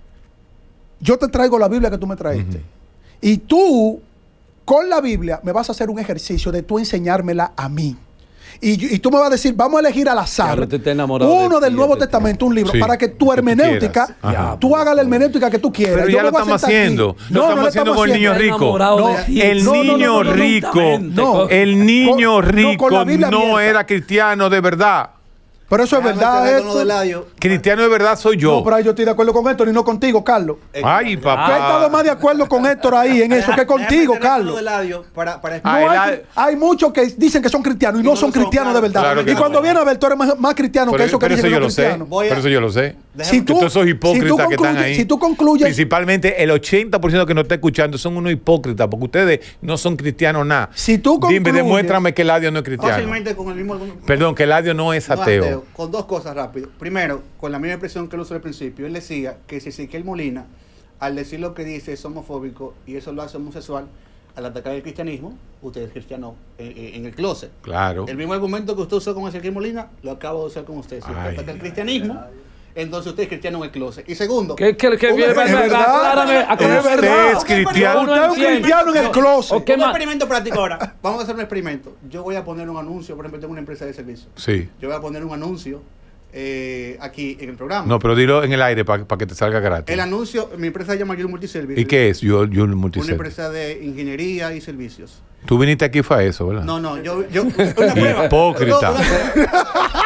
yo te traigo la Biblia que tú me traíste. Y tú, con la Biblia, me vas a hacer un ejercicio de tú enseñármela a mí. Y, yo- y tú me vas a decir, vamos a elegir al azar Ahora te está enamorado uno de del ti, Nuevo este Testamento, un libro, Sí, para que tu que tú hermenéutica, quieras. Ajá. tú hagas la hermenéutica que tú quieras. Pero Yo ya me lo voy a estamos sentar aquí. haciendo. Lo No, estamos no lo haciendo estamos con el niño haciendo. rico. Enamorado No, de ti. El no, no, no, niño no, no, no, rico, no. el niño Con- no, rico con la Biblia no abierta. era cristiano de verdad. Pero eso es Déjame verdad, cerrar con lo de Héctor. Eladio. Cristiano de verdad soy yo. No, pero ahí yo estoy de acuerdo con Héctor y no contigo, Carlos. Ay, Yo he estado papá. más de acuerdo con Héctor ahí en eso que Déjame contigo, cerrar con lo Carlos. de Eladio para, para Ah, No el hay, a- hay muchos que dicen que son cristianos y Y no no son lo son, cristianos claro. de verdad. Claro que y no. cuando viene a ver, tú eres más, más cristiano que Pero, eso que pero eso dicen que yo no lo son sé. cristianos. Voy a- Pero eso yo lo sé. Si tú, Todos esos hipócritas si tú que están concluyes- ahí. si tú concluyes, Principalmente el ochenta por ciento que nos está escuchando son unos hipócritas, porque ustedes no son cristianos nada. Si tú Dime, concluyes- demuéstrame que Eladio no es cristiano. fácilmente con el mismo argumento. Perdón, que Eladio no es No ateo. ateo, con dos cosas rápido. Primero, con la misma expresión que él usó al principio, él decía que si Ezequiel Molina, al decir lo que dice, es homofóbico y eso lo hace homosexual, al atacar el cristianismo, usted es cristiano eh, eh, en el closet. Claro. El mismo argumento que usted usó con Ezequiel Molina, lo acabo de usar con usted. Si usted Ay, ataca el ay, cristianismo, entonces usted es cristiano en el closet. Y segundo, ¿Qué, qué, qué, un bien, experimento- verdad, aclárame, aclárame. Es verdad. Usted es cristiano. Yo no Usted es un entiendo. cristiano en el No. closet. ¿O qué un más? experimento práctico ahora. Vamos a hacer un experimento. Yo voy a poner un anuncio, por ejemplo, tengo una empresa de servicio. Sí. Yo voy a poner un anuncio eh, aquí en el programa. No, pero dilo en el aire para que te salga gratis. El anuncio, mi empresa se llama Yul Multiservice. ¿Y qué es? Yo, yo Una Multiservice. empresa de ingeniería y servicios. Tú viniste aquí fue a eso, ¿verdad? No, no, yo, yo una prueba. Hipócrita. No, una prueba.